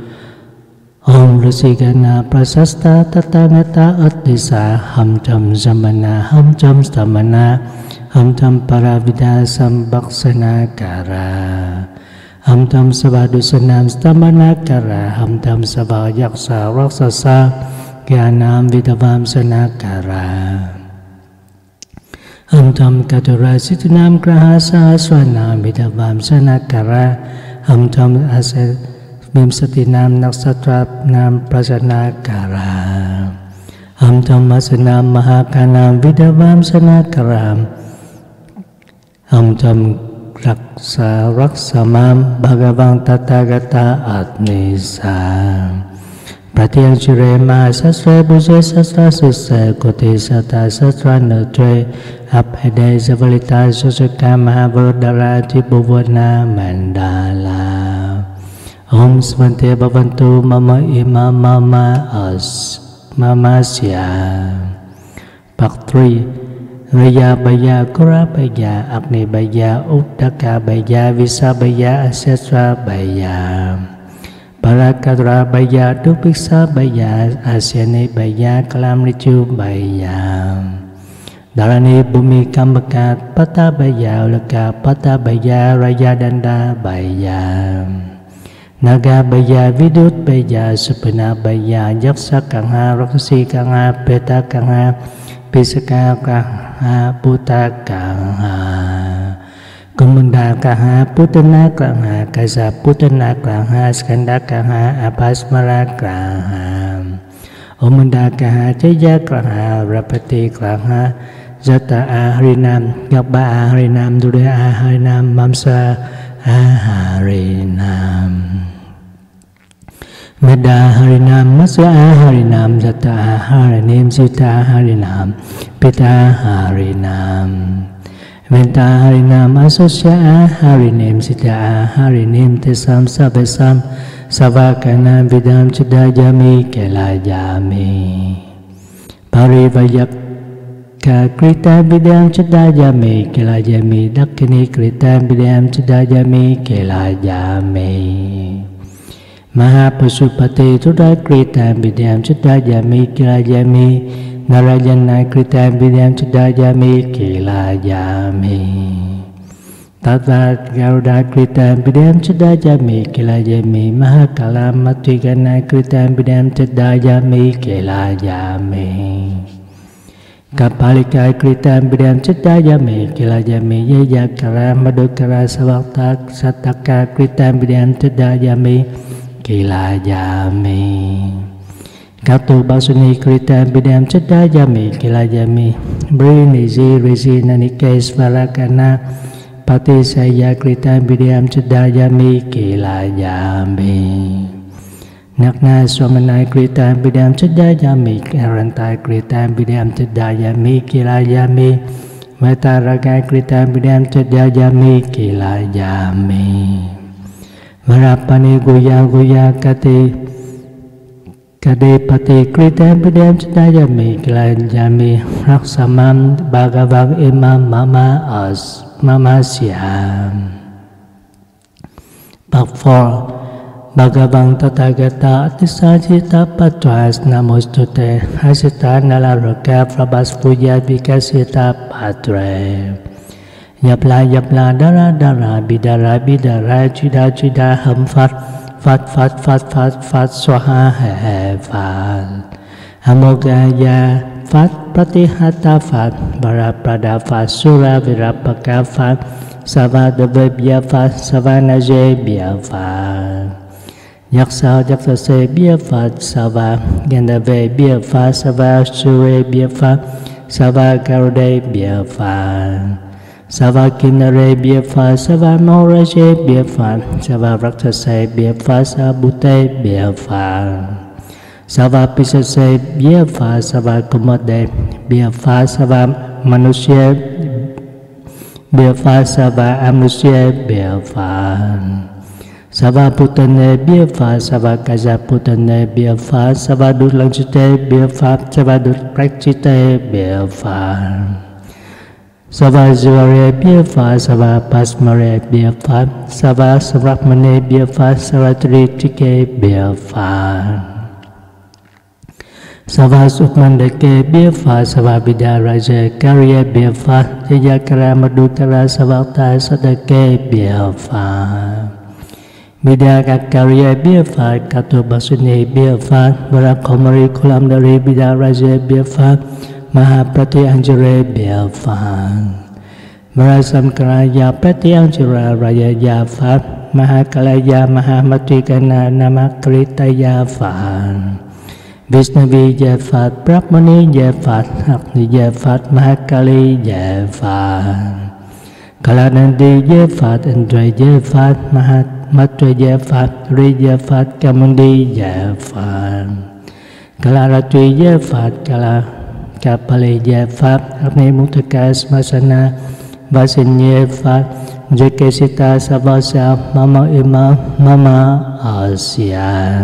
Om Rasigana Prasasta Tathagata Atisa Ham Tam Samana Ham Tam Stamana Ham Tam Paravida Sambaksana Kara Ham Tam Savadusanam Stamana Kara Ham Tam Savayaksa Raksasa Gyanam Vidavam Sanakara Ham Tam Katura Sitinam Grahasa Swanam Vidavam Sanakara Ham Tam Asetมิมสตินามนักสัตรานามปราชนาการาอัมธรรมสนามมหากานามวิดาวามสนาการาม Om Tam Raksa Raksamam Bhagavan Tathagata Atmisa Pratyang Chire Mahasasra Bhuje Sasra Suse Koti Sata Sasra Nutre Abhede Savalita Susaka Mahavardara Tibuvana Mandala Om Svante Bhavantu Mama Ima Mama As Mama Sya Part three Raya Baya Kura Baya Agni Baya Uddaka Baya Visa Baya Asetra Baya Parakatra Baya Dupiksa Baya Asyane Baya Kalam Richu Baya Dharani Bumi Kambakat Pata Baya Ulaka Pata Baya Raya Danda Baya Naga Baya Vidut Baya Supana Baya Yaksa Kangha Rakasi Kangha Peta Kangha Pisaka Kangha Puta Kangha Kumunda Kangha Putana Kangha Kasa Putana Kangha Skanda Kangha Apasmara Kangha Omunda Kangha Jaya Kangha Rapati Kangha Zata Aharinam Gakba Aharinam Dure Aharinam Mamsa Aharinam Meda Harinam Masya Harinam Zata Harinim Sita Harinam Pita Harinam Venta Harinam Asosya Harinim Sita Harinim Tesam Sabesam Savakanam Vidam Chidajami Kelajami Parivayak Krita Vidam Chidajami Kelajami Dakini Krita Vidam Chidajami Kelajami Mahapasupati Tuda Krita Vidam Chidajami Kelajami Narayana Krita Vidam Chidajami Kelajami Tata Garuda Krita Vidam Chidajami Kelajami Mahakala Matrigana Krita Vidam Chidajami Kelajami Kapalika Krita Vidam Chidajami Kelajami Yayakara Madhukara Savakta Sataka Krita Vidam Chidajami Kelajami Katu Basuni Krita Vidam Chidajami Kelajami Brinizi Rizi Nanikes Varakana Pati Saya Krita Vidam Chidajami Kelajami Nakna Swamanai Krita Vidam Chidajami Karantai Krita Vidam Chidajami Kelajami Mataraga Krita Vidam Chidajami Kelajami Marapani Goya Goya Kati Kade Pati Krita Vidam Chidajami Kelajami Raksamam Bhagavan Imam Mama As Mama Syam Part four Bhagavan Tathagata Atisajita Patras Namostute Hasita Nalaraka Prabhas Puya Vikasita Patre Yapla Yapla Dara Dara Bidara Bidara Chida Chida Hum Fat Fat Fat Fat Fat Fat Swaha He Fat Amogaya Fat Pratihata Fat Baraprada Fat Sura Virapaka Fat Savadavibya Fat Savanajebya Fat Yaksa Yaksa Se Bia Fat Sava Gandave Bia Fat Sava Sure Bia Fat Sava Garude Bia Fat Sava Kinare Bia Fat Sava Moraje Bia Fat Sava Raksase Bia Fat Sabute Bia Fat Sava Pisase Bia Fat Sava Kumade Bia Fat Sava Manusya Bia Fat Sava Amusya Bia Fat Sava Putane Bia Fat Sava Kaja Putane Bia Fat Sava Dut Langchite Bia Fat Sava Dut Prakchite Bia Fat Sava Zivare Bia Fat Sava Pasmare Bia Fat Sava Savrakmane Bia Fat Sava Tritike Bia Fat Sava Sukmandake Bia Fat Sava Vidaraja Karya Bia Fat Jayakara Madhukara Savakta Sadake Bia Fat Bida Karya Bia Fat Katu Basuni Bia Fat Varakomari Kulamdari Vidaraja Bia Fat Mahaprati Anjare Bia Fat Marasam Karaya Prati Anjara Raya Ya Fat Mahakalaya Mahamatrikana Namakritaya Fat Vishnavi Ya Fat Brahmani Ya Fat Agni Ya Fat Mahakali Ya Fat Kalanandi je Phật Indra je Phật Mahat Matra je Phật Ri je Phật Kamundi je Phật Kalaratri je Phật Kala Kapali je Phật Agni Mutaka Smasana Vasin je Phật Jekesita Savasa Mama Ima Mama Asya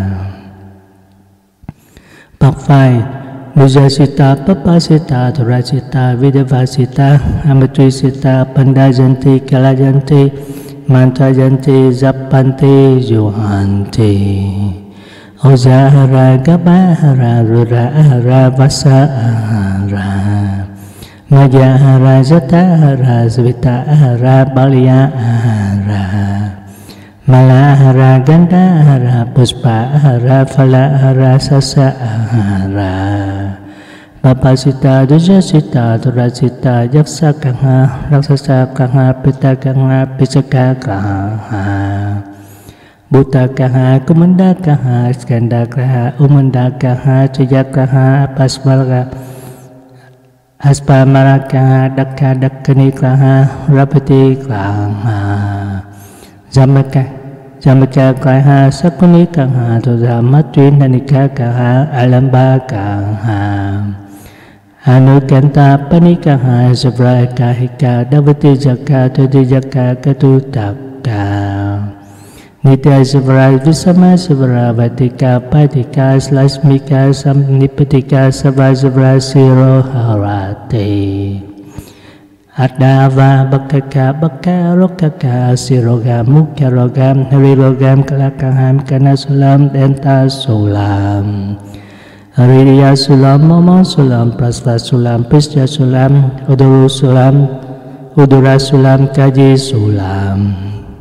Bậc phái Mujasita, Papasita, Dhurasita, Vidavasita, Amatrisita, Pandajanti, Kalajanti, Mantrajanti, Zapanti, Johanti Ojahara, Gabahara, Rurahara, Vasahara Majahara, Jatahara, Zvitahara, Baliyahara Malahara, Gandhahara, Puspahara, Falahara, Sasahara Papasita, Dujasita, Durasita, Yaksakaha, Raksasakaha, Pitakaha, Pisakakaha Bhutakaha, Kumandakaha, Skandakaha, Umandakaha, Chayakaha, Pasmalaga Aspamarakaha, Dakha, Dakkanikaha, Rapatikaha Jamaka, Jamaka kaha, Sakuni kaha, Tuzamatri nanika kaha, Alamba kaha, Anukanta panikaha, Sabra kahika, Davati jaka, Tudi jaka, Katutaka, Nitya Sabra, Visama Sabra, Vatika, Patika, Slasmika, Samnipatika, Sabra Sabra, Siro Harati. Adava Bakaka Baka Rokaka Siroga Mukarogam Harirogam Kalakaham Kanasulam Denta Sulam Hariya Sulam Momo Sulam Prasva Sulam Pisya Sulam Uduru Sulam Udura Sulam Kaji Sulam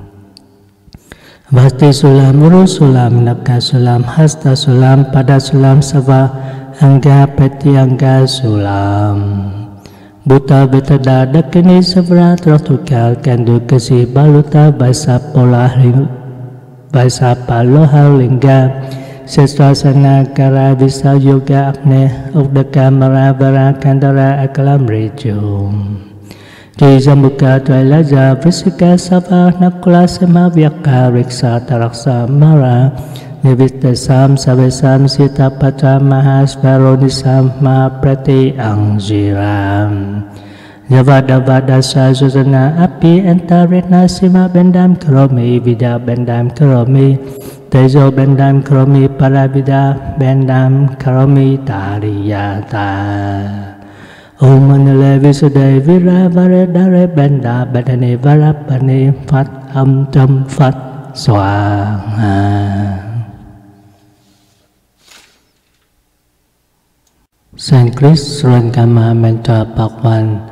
Vasti Sulam Uru Sulam Naka Sulam Hasta Sulam Pada Sulam Sava Angga Peti Angga Sulam Buta betada dakini sabra trotukal kandu kasi baluta baisa pola baisa paloha lingga seswasana kara bisa yoga akne ukdaka mara bara kandara akalam rejo di zambuka tuailaja visika sava nakula sema vyaka riksa taraksa mara Nivita sam savesam sita patra mahasvaronisam mahaprati angjiram Yavada vada sasana api entarena sima bendam karomi vida bendam karomi Tejo bendam karomi parabida bendam karomi tariyata Om manale visuddhe vira varedare benda badane varapane phat am tam phat swaha Sanskrit Surankama Mantra Bhagwan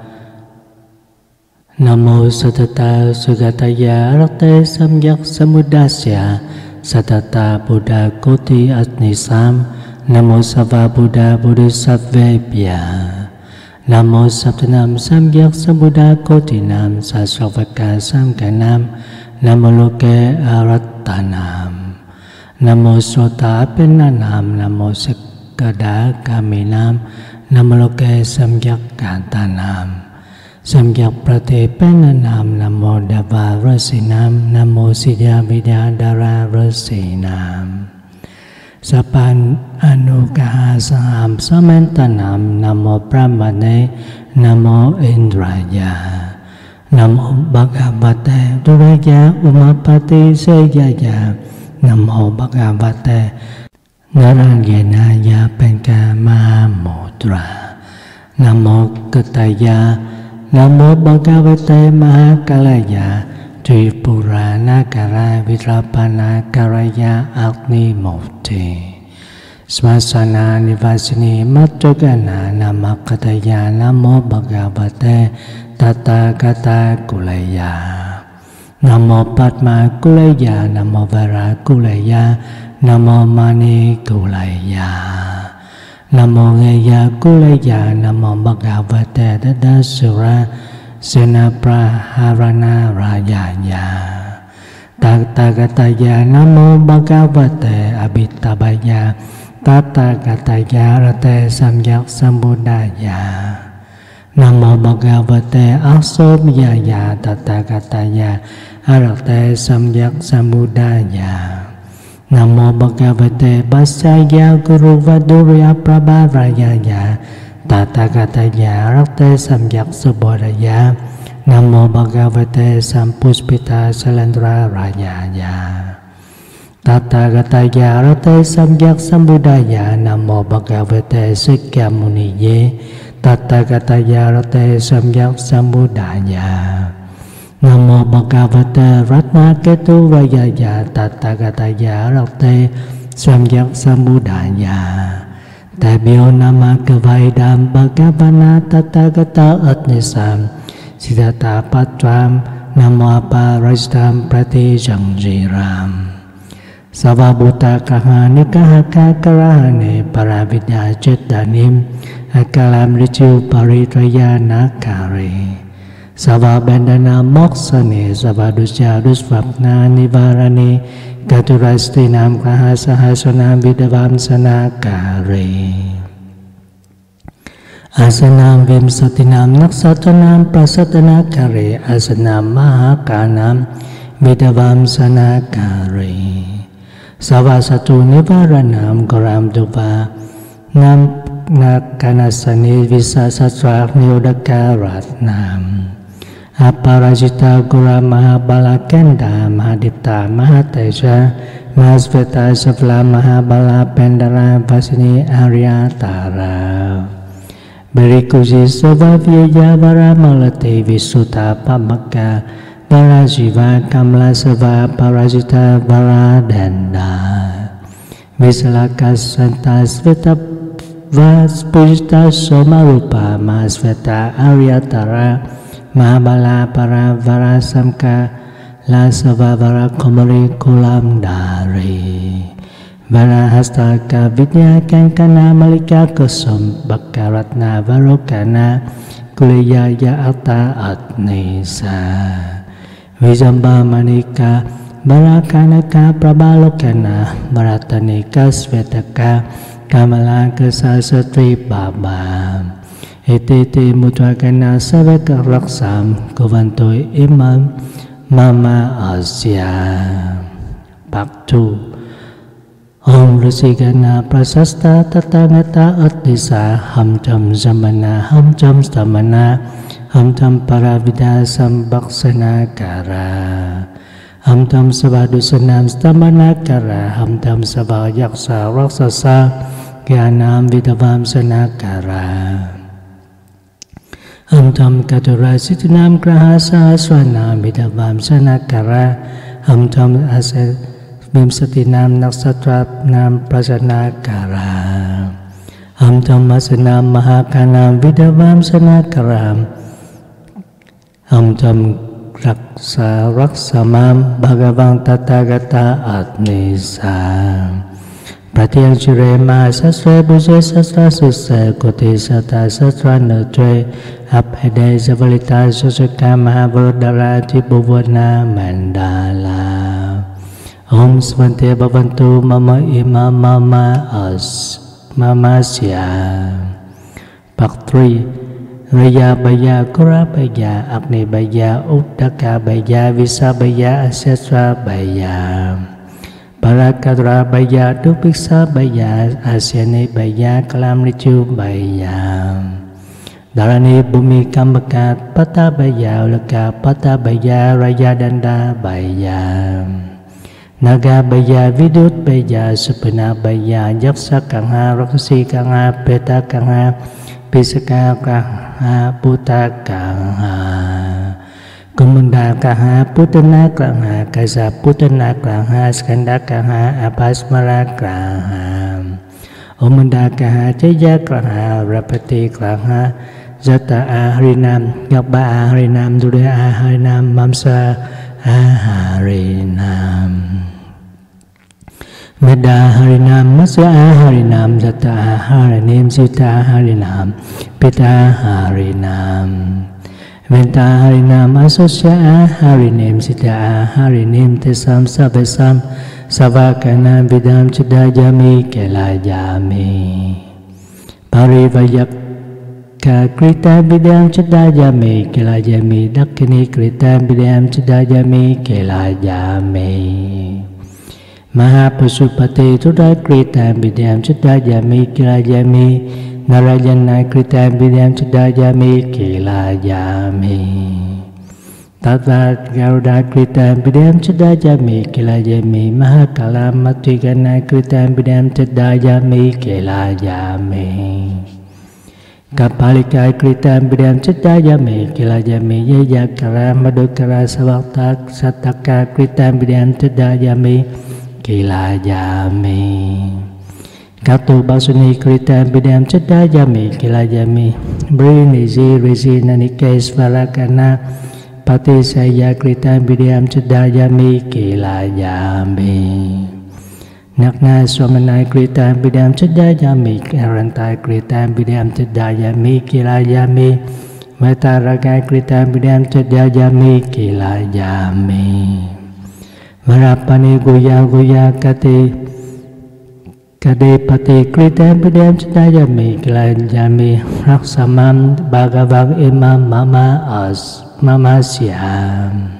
Namo Satata Sugataya Rate Samyak Samudasya Satata Buddha Koti Atnisam Namo Sava Buddha Bodhisattvebhya Namo Saptanam Samyak Sambuddha Kotinam Sasravaka Samkanam Namo Loke Arattanam Namo Sota Penanam Namo Sek Kada Kaminam Namaloke Samyak Kantanam Samyak Pratepananam Namo Dava Rasinam Namo Siddha Vidya Dara Rasinam Sapan Anugaha Saham Samantanam Namo Brahmane Namo Indraya Namo Bhagavate Duraya Umapati Seyaya Namo Bhagavate Narangenaya Penka Mahamudra Namo Kataya Namo Bhagavate Mahakalaya Tripura Nakara Vidrapana Karaya Agni Mukti Smasana Nivasini Matragana Namakataya Namo Bhagavate Tata Kata Kulaya Namo Padma Kulaya Namo Vara Kulaya Namo Mani Kulaya Namo Gaya Kulaya Namo Bhagavate Dadasura Senapraharana Rajaya Tathāgataya Namo Bhagavate Abhitabhaya Tathāgataya Rate Samyak Sambuddhaya Nam mô Bhagavate Asomyaya Tathāgataya Arahate Samyak Sambuddhaya. Nam mô Bhagavate Vasaya Guru Vadurya Prabharayaya Tathāgataya Arahate Samyak Sambuddhaya. Nam mô Bhagavate Sampuspita Salandra Rayaya Tathāgataya Arahate Samyak Sambuddhaya. Nam mô Bhagavate Sikhamuni Tathāgataya Arahate Samyak Sambuddhaya. Nam mô Bhagavate Ratnaketu Rayaya Tathāgataya Arahate Samyak Sambuddhaya. Tabyo Namakavaidam Bhagavana Tathāgata Atnisam Siddhata Patram Namo Parajtam Prati Janjiram. Savabhuta Kahanikahaka Karahane Paravidya Chetanim Akalam Richu Paritraya Nakari Savabandana Moksane Savadusya Dusvapna Nivarani Katurastinam Kahasahasanam Vidavam Sanakari Asanam Vimsatinam Naksatanam Prasatanakari Asanam Mahakanam Vidavam Sanakari Savasatu Nivaranam Garam Duva Nam Nakanasani Visasatra Niodakaratnam Aparajita Gura Mahabalakenda Mahadipta Mahateja Mahasveta Savla Mahabala Pendara Vasini Aryatara Berikuji Savavyaya Varamalati Visuta Pamaka Varajiva Kamla Sava Parajita Varadenda Visalakas Santa Sveta Vaspujita Somarupa Mahasveta Aryatara Mahabala Para Varasamka La Sava Vara Komari Kulam Dari Varahastaka Vidya Kankana Malika Kusum Bhakkaratna Varokana Kuliyaya Atta Atnisa Vijamba Manika Barakanaka Prabalokana Varatanika Svetaka Kamala Kasasatri Baba Etete Mutrakana Savaka Raksam Kuvantoi Imam Mama Asya Paktu Om Rusigana Prasasta Tathagata Atnisa Hamtam Zamana Hamtam Stamana Hamtam Paravida Sambaksana Kara Hamtam Savadusanam Stamana Kara Hamtam Savayaksa Raksasa Gyanam Vidavam Sanakara Hamtam Katurasitinam Grahasa Swanam Vidavam Sanakara Hamtam Aset Vimsatinam Naksatrapnam Prasanakara Hamtam Asanam Mahakanam Vidavam Sanakaram Hamtam Raksa Raksamam Bhagavang Tathagata Atnisa Pratyang Chirema Sastra Buje Sastra Suse Koti Sata Sastra Nutwe Abhede Savalita Susaka Mahavardara Tibuvana Mandala Om Svante Bhavantu Mama Ima Mama As Mama Sya Part three Raya Baya Kura Baya Agni Baya Uddaka Baya Visa Baya Asesra Baya Parakadra Baya Dupiksa Baya Asyani Baya Kalam Richu Baya Dharani Bumi Kambakat Pata Baya Ulaka Pata Baya Raya Danda Baya Naga Baya Vidut Baya Supana Baya Yaksa Kangha Rakasi Kangha Peta Kangha Pisaka Kangha Puta Kangha Kumunda Kangha Putana Kangha Kaisa Putana Kangha Skanda Kangha Apasmara Kangha Omunda Kangha Jaya Kangha Rapati Kangha Zata Aharinam Yakba Aharinam Dure Aharinam Mamsa Aharinam Meda Harinam Masya Harinam Zata Harinim Sita Harinam Pita Harinam Venta Harinam Asosya Harinim Sita Harinim Tesam Sabesam Savakana Vidam Chidajami Kelajami Parivayak Ka krita bidam chadayami kilajami dakini krita bidam chadayami kilajami Mahapasupati Tuda krita bidam chadayami kilajami Narayana krita bidam chadayami kilajami Tata Garuda krita bidam chadayami kilajami Mahakala matrigana krita bidam chadayami kilajami Kapalika krita bidam chadayami kilajami Yayakara madukara savakta sataka krita bidam chadayami kilajami Katu basuni krita bidam chadayami kilajami Brinizi rizi nanikes varakana Pati saya krita bidam chadayami kilajami Nakna swamanai krita bidam chadayami Karantai krita bidam chadayami kilajami Mataragai krita bidam chadayami kilajami Marapani goya goya kati Kade pati krita bidam chadayami kilajami Raksamam bhagavang imam mama as mama siam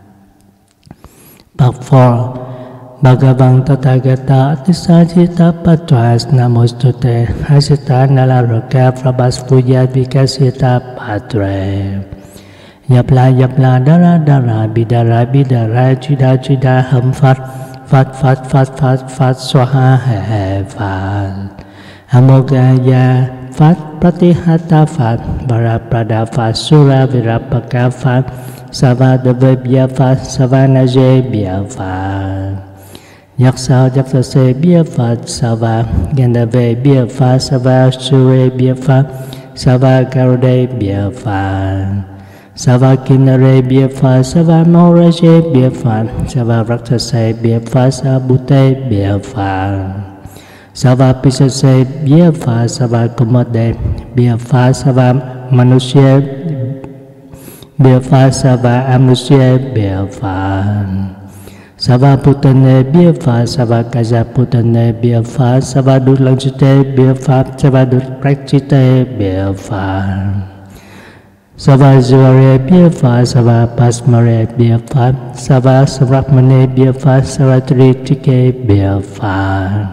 Part four Bhagavang Tathagata Atisajita Patras Namostute Hasita Nalaraka Prabhas Puya Vikasita Patre Yapla Yapla Dara Dara Bidara Bidara Jida Jida Ham Fat Fat Fat Fat Fat Fat Swaha He Fat Amogaya Fat Pratihata Fat Baraprada Fat Sura Virapaka Fat Savadavabhya Fat Savanajebhya Fat Yaksa Yaksa Se Bia Fat Sava Gandave Bia Fat Sava Sure Bia Fat Sava Garude Bia Fat Sava Kinare Bia Fat Sava Moraje Bia Fat Sava Raksase Bia Fat Sabute Bia Fat Sava Pisase Bia Fat Sava Kumade Bia Fat Sava Manusya Bia Fat Sava Amusya Bia Fat Sava Putane Bia Fat Sava Kaja Putane Bia Fat Sava Dut Langsite Bia Fat Sava Dut Prakchite Bia Fat Sava Zivare Bia Fat Sava Pasmare Bia Fat Sava Savrakmane Bia Fat Sava Tritike Bia Fat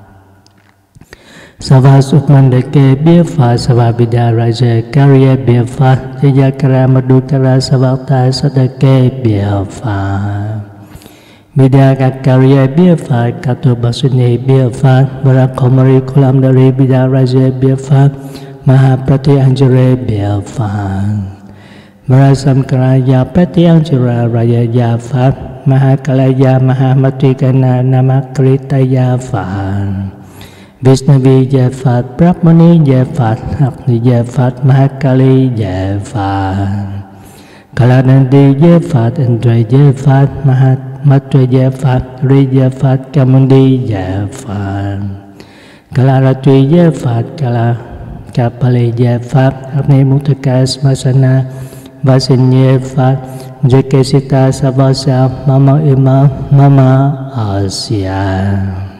Sava Sukmandake Bia Fat Sava Vidaraja Karya Bia Fat Jayakara Madukara Savakta Sadake Bia Fat Bida Karya Bia Fat Katu Basuni Bia Fat Barakomari Kulam Dari Bida Raja Bia Fat Mahaprati Anjare Bia Fat Marasamkaraya Prati Anjara Raya Ya Fat Mahakalaya Mahamatrikana Namakritaya Fat Vishnavi Ya Fat Brahmani Ya Fat Agni Ya Fat Mahakali Ya Fat Kalanandi Ya Fat Indra Ya Fat Mahat Matra Ya Fat Riya Fat Kamundi Ya Fat Kalaratri Ya Fat Kala Kapali Ya Fat Agni Mutaka Smasana Vasin Ya Fat Jakesita Savasa Mama Ima Mama Asya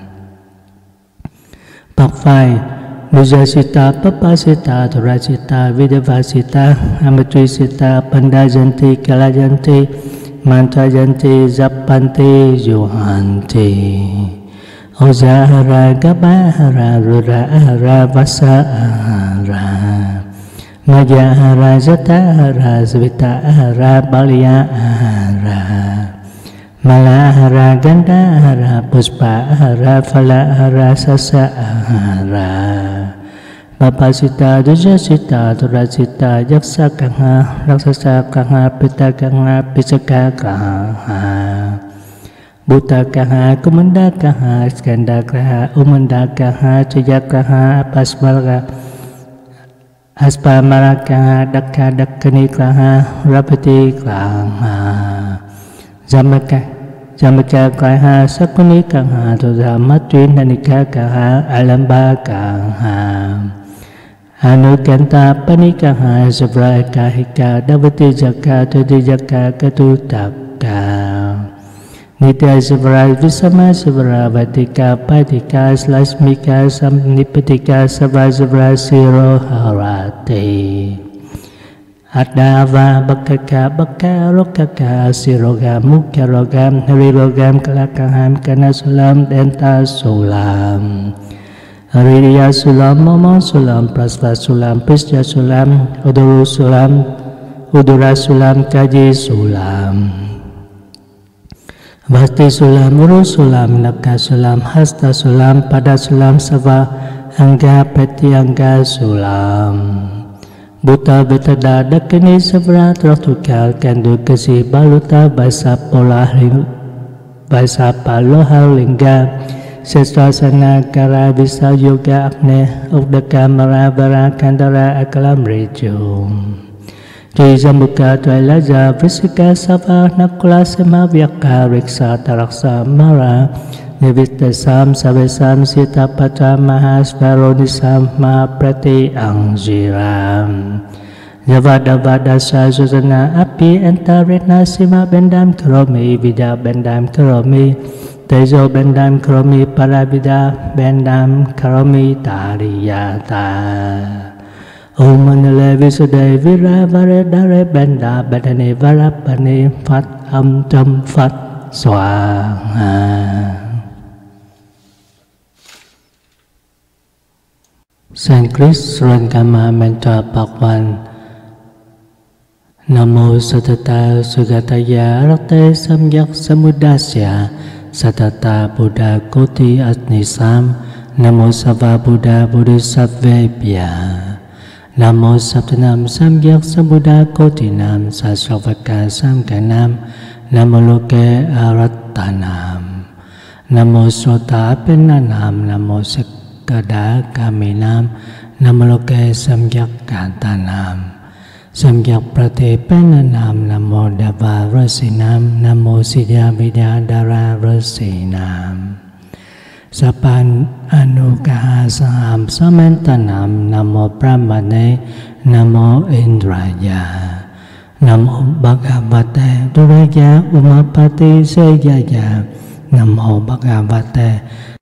Part five Nujasita Papasita Dhurasita Vidavasita Amatrisita Pandajanti Kalajanti Mantrajanti Zappanti Johanti Ojahara Gabahara Rurahara Vasahara Majahara Zatahara Svitahara Balyahara Malahara Gandhahara Puspahara Falahara Sasahara Papasita Dujasita Dhurasita Yaksakaha Raksasakaha Pitakaha Pisakakaha Butakaha Kumandakaha Skandakaha Umandakaha Chayakaha Pasmalaga Aspamarakaha Dakha Dakkanikaha Rapatikaha Zamaka Zamaka Sakunikaha Tuzamatrinanikaha Alambakaha Anukanta Panikaha Savrakahika Davati Jaka Tudi Jaka Katutaka Nitya Sivara Visama Sivara Vatika Patika Slasmika Samnipatika Savasivara Siro Harate Adava Bakaka Baka Rokaka Siroga Mukya Rogam Harirogam Kalakaham Kana Sulam Denta Sulam Hariya Sulam Momo Sulam Prasva Sulam Pisya Sulam Uduru Sulam Udura Sulam Kaji Sulam Bhakti Sulam Uru Sulam Naka Sulam Hasta Sulam Pada Sulam Sava Angga Peti Angga Sulam Buta Betada Dakini Savra Trotukal Kandu Kasi Baluta Baisa Pola Baisa Paloha Lingga Sestrasana Kara Bisa Yoga Akne Ukdaka Maravara Kandara Akalam Rejum Jai Zambuka Twailaja Vrisika Sava Nakula Sema Vyaka Riksa Taraksa Mara Nivita Sam Savesam Sita Patra Mahas Varonisam Mahaprati Angjiram Javada Vada Sazuzana Api Entarena Sima Bendam Karomi Vida Bendam Karomi Tejo Bendam Karomi Parabida Bendam Karomi Tariyata Om Manale Visuddhe Vira Vare Dare Benda Badane Varapane Phật Âm Trâm Phật Swaha. Sanskrit Surankama Mantra Bhagwan Namo Satata Sugataya Rate Samyak Samudasya Satata Buddha Koti Asnisam Namo Sava Buddha Bodhisattvebhya Namo Saptanam Samyak Sambuddha Kotinam Sasravaka Samkanam Namo Loke Arattanam Namo Sota Penanam Namo Sakada Kaminam Namo Loke Samyak Kantanam Samyak Prate Penanam Namo Dava Rasinam Namo Siddha Vidya Dara Rasinam Sapan Anugaha Saham Samantanam Namo Brahmane Namo Indraya Namo Bhagavate Duraya Umapati Seyaya Namo Bhagavate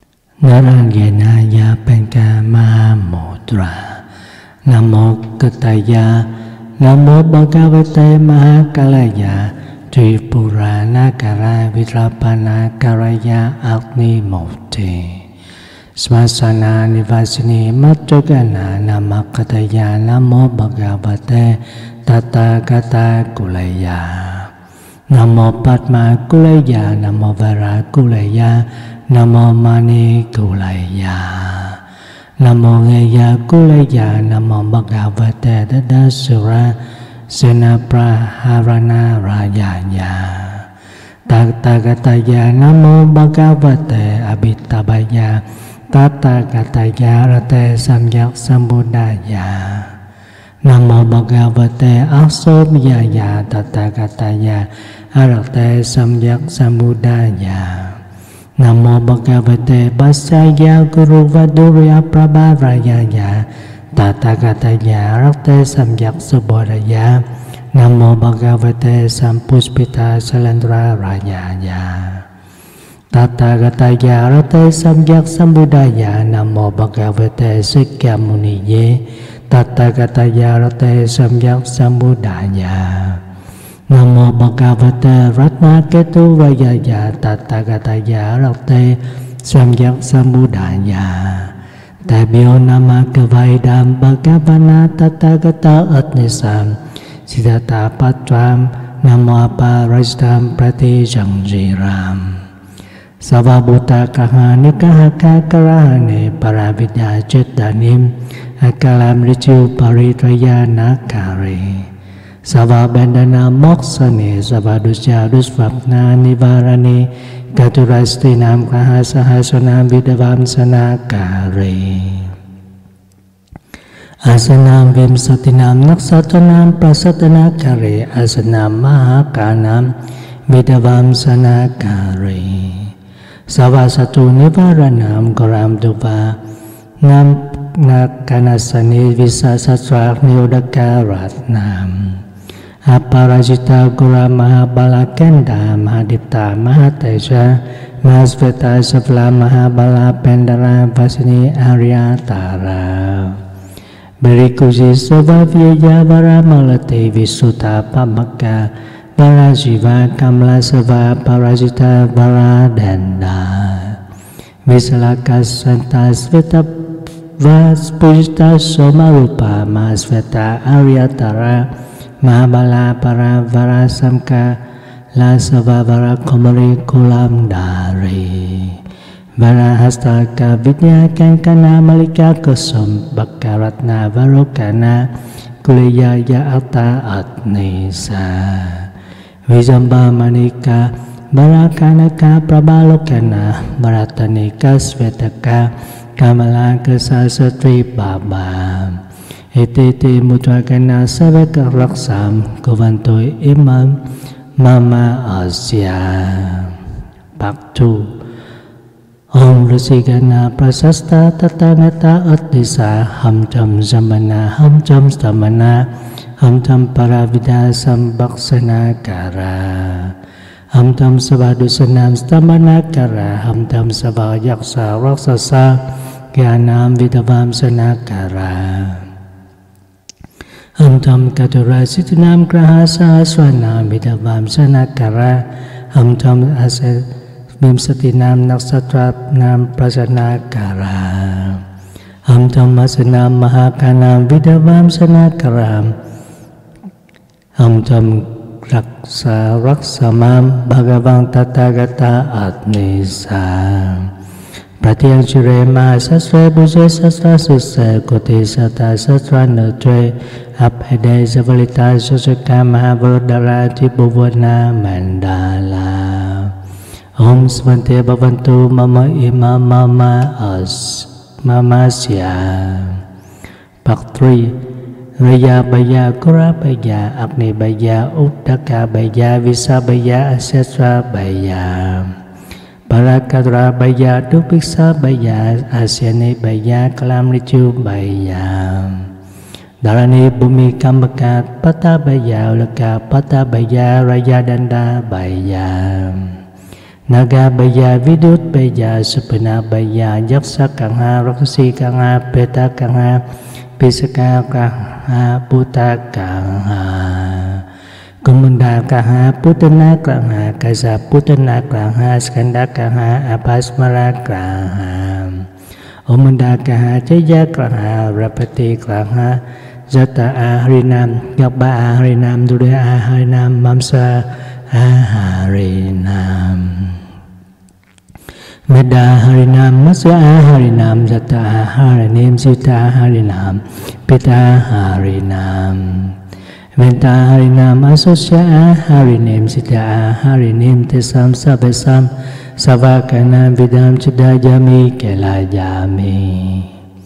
Narayanaya Penka Mahamudra Namo Kataya Namo Bhagavate Mahakalaya Tripura Nakara Vitrapana Karaya Agni Mukti Smasana Nivasini Matogana Namakataya Namo Bhagavate Tathagata Kulaya Namo Padma Kulaya Namo Vara Kulaya Namo Mani Kulaya Namo Geya Kulaya Namo Bhagavate Dadasura Sena Praharana Rayaya Tathagata Namo Bhagavate Abhitabhaya Tathagata Rate Samyak Sambuddhaya Namo Bhagavate Asomyaya Tathagata Arate Samyak Sambuddhaya Namo Bhagavate Basaya Guru Vadurya Prabharayaya Tathagata Rate Samyak Subodhaya Namo Bhagavate Sampuspita Salandra Rayaya Tathagata Rate Samyak Sambuddhaya Namo Bhagavate Sikya Muniye Tathagata Rate Samyak Sambuddhaya Namo Bhagavate Ratna Ketu Rayaya Tathagata Rate Samyak Sambuddhaya Tabyo Nama Kavaidam Bhagavana Tathagata Atnisam Siddhata Patram Namo Aparajtam Prati Jangjiram Savabhuta Kahani Kahaka Karahane Paravidya Chetanim Akalam Richu Paritraya Nakari Savabandana Moksane Savadusya Dusvapna Nivarani Gaturastinam Kahasahasana Vidavam Sanakari Asanam Vimsatinam Naksatanam Prasatanakari Asanam Mahakanam Vidavam Sanakari Savasatu Nivaranam Goram Duva Nam Nakanasani Visasatra Niodaka Ratnam Aparajita Gura Mahabalakenda Mahadipta Mahateja Mahasveta Savla Mahabala Pendara Vasini Aryatara Berikusi Savavya Vara Malati Visuta Pamaka Varajiva Kamla Sava Parajita Varadenda Visalaka Santa Sveta Vaspujita Somarupa Mahasveta Aryatara Mahabala para vara samka la sava vara komari kolam dari vara hastaka vidya kankana malika kusum bakaratna varokana kuliya ya alta atnisa vijamba manika barakanaka prabalokana baratanika svetaka kamala kesasatri baba Iti mutrakana savaka raksam kuvantoi imam mama asya Paktu Om Rusikana prasasta tatanata atisa hamtam zamana hamtam stamana hamtam paravida sambaksana kara hamtam savadusanam stamana kara hamtam savayaksa raksasa gyanam vidavam sanakara Hamtam Katura Sitinam Grahasa Swanam Vidavam Sanakara Hamtam Asa Vimsatinam Naksatrap Nam Prasanakara Hamtam Asanam Mahakanam Vidavam Sanakara Hamtam Raksa Raksamam Bhagavang Tathagata Atnisa Pratyang Shire Mahasasra Bhuje Sasra Sisa Kote Sata Sasra Nutre Abhede Savalita Sasaka Mahavardara Tibuvana Mandala Om Svante Bhavantu Mama Ima Mama As Mama Sya Pak three Raya Baya Kura Baya Agni Baya Uddaka Baya Visa Baya Asesra Baya Parakatra Baya Dupiksa Baya Asyani Baya Kalam Ricu Baya Dharani Bumi Kambakat Pata Baya Ulaka Pata Baya Raya Danda Baya Naga Baya Vidut Baya Supena Baya Yaksa Kangha Rakasi Kangha Peta Kangha Pisaka Kangha Puta Kangha Kumunda Kaha Putana Kaha Kasa Putana Kaha Skanda Kaha Apasmara Kaha Omunda Kaha Jaya Kaha Rapati Kaha Zata Ahrinam Gabba Ahrinam Durya Ahrinam Mamsa Ahrinam Meda Harinam Masya Harinam Zata Ahrinim Sita Harinam Pita Harinam Venta Harinam Asosya Harinim Sita Harinim Tesam Sabesam Savakana Vidam Chidajami Kelajami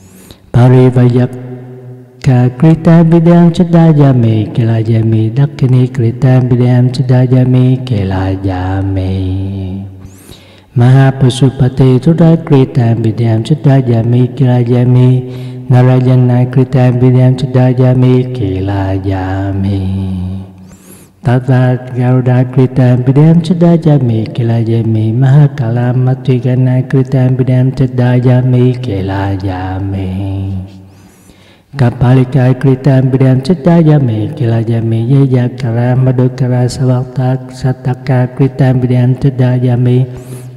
Parivayaka Krita Vidam Chidajami Kelajami Dakini Krita Vidam Chidajami Kelajami Mahapasupati Tuda Krita Vidam Chidajami Kelajami Narayana Krita Vidam Chidajami Kelajami Tata Garuda Krita Vidam Chidajami Kelajami Mahakala Matrigana Krita Vidam Chidajami Kelajami Kapalika Krita Vidam Chidajami Kelajami Yayakara Madukara Savakta Sataka Krita Vidam Chidajami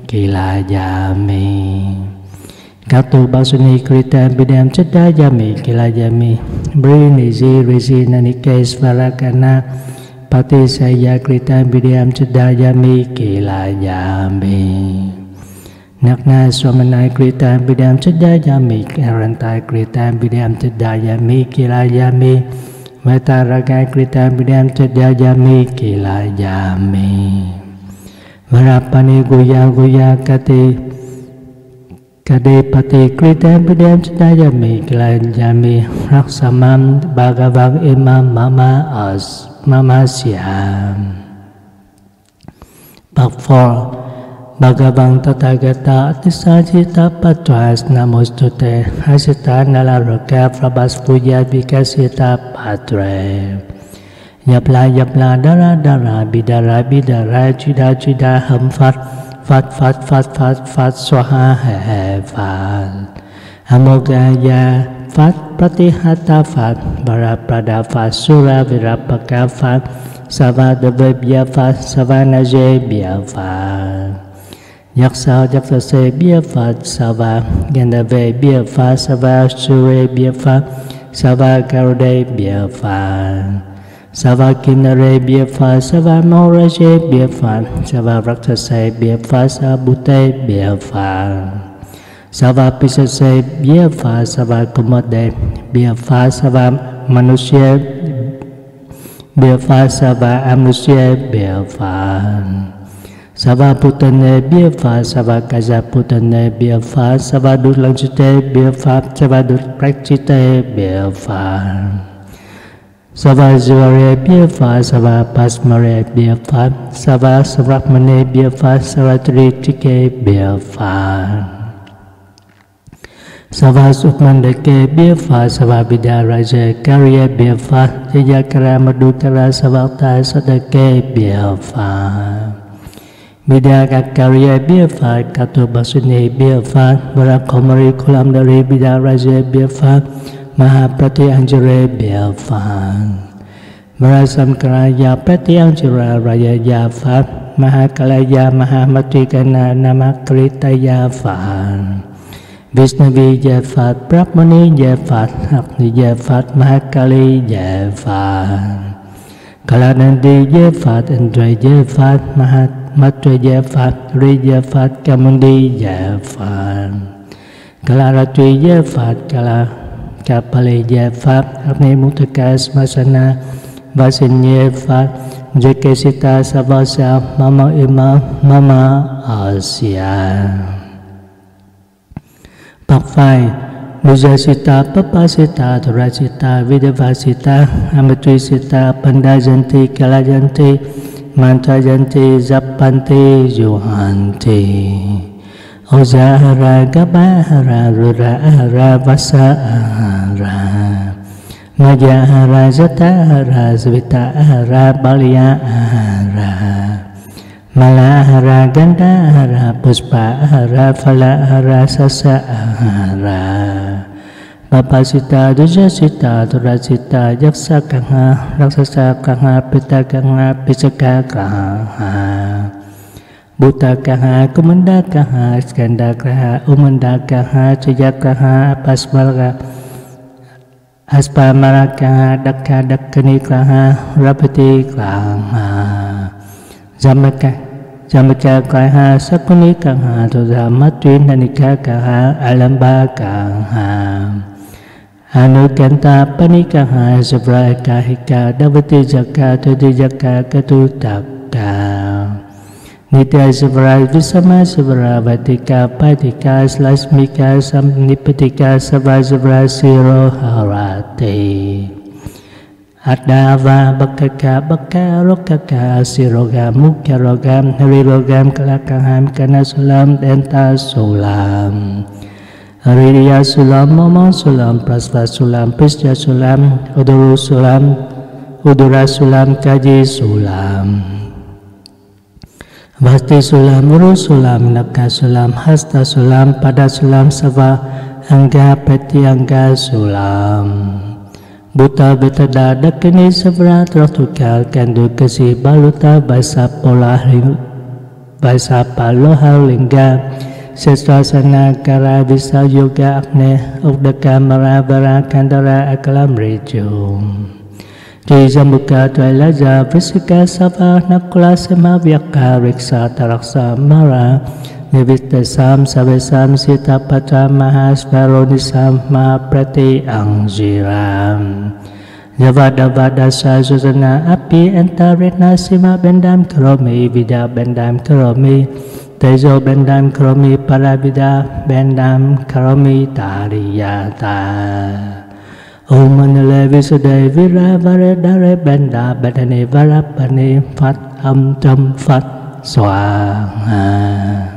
Kelajami Katu Basuni Krita Vidam Chidajami Kelajami Brinizi Rizi Nanikes Varakana Pati Saya Krita Vidam Chidajami Kelajami Nakna Swamanai Krita Vidam Chidajami Karantai Krita Vidam Chidajami Kelajami Vataragai Krita Vidam Chidajami Kelajami Varapani Guya Guya Kati Kadepati Krita Vidam Chidajami Kelajami Raksamam Bhagavang Imam Mama As Mama Syam Part four Bhagavang Tathagata Atisajita Patras Namostute Hasita Nalaraka Prabhas Puya Vikasita Patre Dập la dập la đa ra đa ra bi đa ra bi đa ra truy đa truy đa hầm phát phát phát phát phát phát swaha hệ phát Amogaya phát pratihata phát Baraprada phát Sura virapaka phát Savadavebhya phát Savanajebhya phát Yaksa yaksa se bia phát Sava Gandavebhya phát Savasurebhya phát Savagarudebhya phát Savakinnarebhya phát Savamorajebhya phát Savaraksasebhya phát Sabhutebhya phát Savapisasebhya phát Savakumadebhya phát Savamanushyebhya phát Savamanushyebhya phát Savaputtanebhya phát Savakajaputtanebhya phát Savadurlangsitebhya phát Savadurprachitebhya phát Savajivarebhya phát Savapasmarebhya phát Savasavrakmanebhya phát Savatritikebhya phát Savasukmandakebhya phát Savavidyarajakaryebhya phát Yayakara Madhukara Savarta Sadakebhya phát Vidyakaryebhya phát Katubhasunebhya phát Varakomari Kulamdari Vidyarajebhya phát Mahapratianjarebhya phát Varasamkaraya Pratianjara Rayaya phát Mahakalaya Mahamatrikana Namakritaya phát Vishnaviya phát Brahmaniya phát Agniya phát Mahakaliya phát Kalanandiya phát Indraya phát Mahatraya phát Riya phát Kamundiya phát Kalaratriya phát Kala Kapaliya Pháp Agni Mutaka Smasana Vasinya Pháp Jakesita Savasa Mama Ima Mama Asya Bậc phái Mujasita Papasita Thurasita Vidavasita Amatrisita Pandajanti Kalajanti Mantrajanti Zappanti Yohanti Ojahara Gabahara Rurahara Vasahara Majahara Jatahara Svitahara Balyahara Malahara Gandhahara Puspahara Falahara Sasahara Papasita Dujasita Turasita Yaksakaha Raksasakaha Pitakaha Pisakakaha Bhutakaha, Kumandakaha, Skandakaha, Umandakaha, Chayakaha, Apasmaraha, Aspamarakaha, Dakha, Dakkanikaha, Rapatikaha, Jamaka, Jamachakaha, Sakunikaha, Tuzamatrinanikaha, Alambakaha, Anukanta, Panikaha, Savrakahika, Davatijaka, Tudijaka, Katutaka, Nitya Savara Visama Savara Vatika Patika Slasmika Samnipatika Savasavara Siro Harate Adava Bakaka Baka Rokaka Siroga Mukyarogam Harirogam Kalakaham Kanasulam Denta Sulam Hariya Sulam Momo Sulam Prasva Sulam Pisya Sulam Uduru Sulam Udura Sulam Kaji Sulam Vasti Sulam, Uru Sulam, Naka Sulam, Hasta Sulam, Pada Sulam, Sava, Angga, Peti Angga Sulam Buta Betada, Dakini Savra, Trotukal, Kandu Kasi, Baluta, Baisa Pola, Baisa Paloha, Lingga, Seswasana, Kara, Visa Yoga, Akne, Ukdaka, Maravara, Kandara, Akalam Rijum Tri Jambuka Twailaja Visika Sava Nakula Sema Vyaka Riksa Taraksa Mara Nivita Sam Savesam Sita Patra Mahasvaronisam Mahaprati Angjiram Javadavada Sajusana Api Entaritna Sima Bendam Karomi Vida Bendam Karomi Tejo Bendam Karomi Paravida Bendam Karomi Tariyata Om Manale Visuddhe Vira Varedare Benda Badane Varapane Phát Âm Trâm Phát Swaha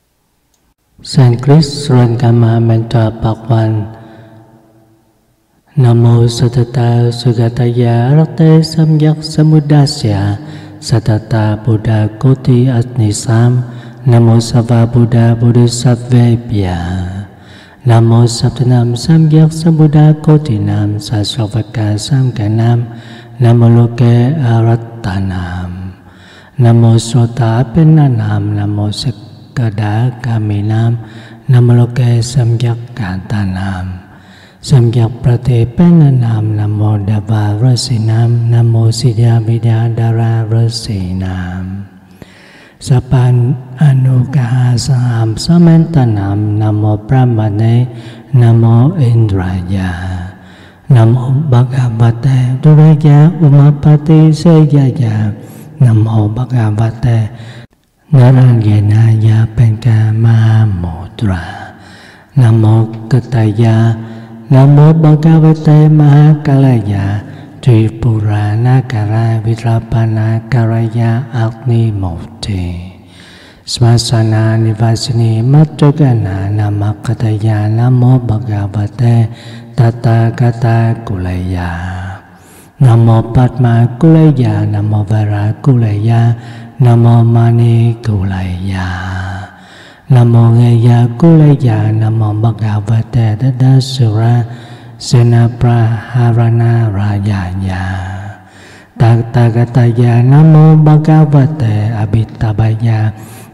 Sanskrit Surankama Mantra Part one Namo Satata Sugataya Arate Samyak Samudasya Satata Buddha Koti Asnisam Namo Sava Buddha Bodhisattvebhya Namo Saptanam Samyak Sambuddha Kotinam Sasravaka Samkanam Namo Loke Arattanam Namo Sota Penanam Namo Sakada Kaminam Namo Loke Samyak Kantanam Samyak Prate Penanam Namo Dava Rasinam Namo Siddha Vidya Dara Rasinam Sapan Anugaha Saham Samantanam Namo Brahmane Namo Indraya Namo Bhagavate Duraya Umapati Seyaya Namo Bhagavate Narayanaya Penka Mahamudra Namo Kataya Namo Bhagavate Mahakalaya Tripura Nakara Vidrapana Karaya Agni Mukti Smasana Nivasini Matogana Namakataya Namo Bhagavate Tathagata Kulaya Namo Padma Kulaya Namo Vara Kulaya Namo Mani Kulaya Namo Ngaya Kulaya Namo Bhagavate Tadasura Sena Praharana Rayaya Tathagata Namo Bhagavate Abhitabhaya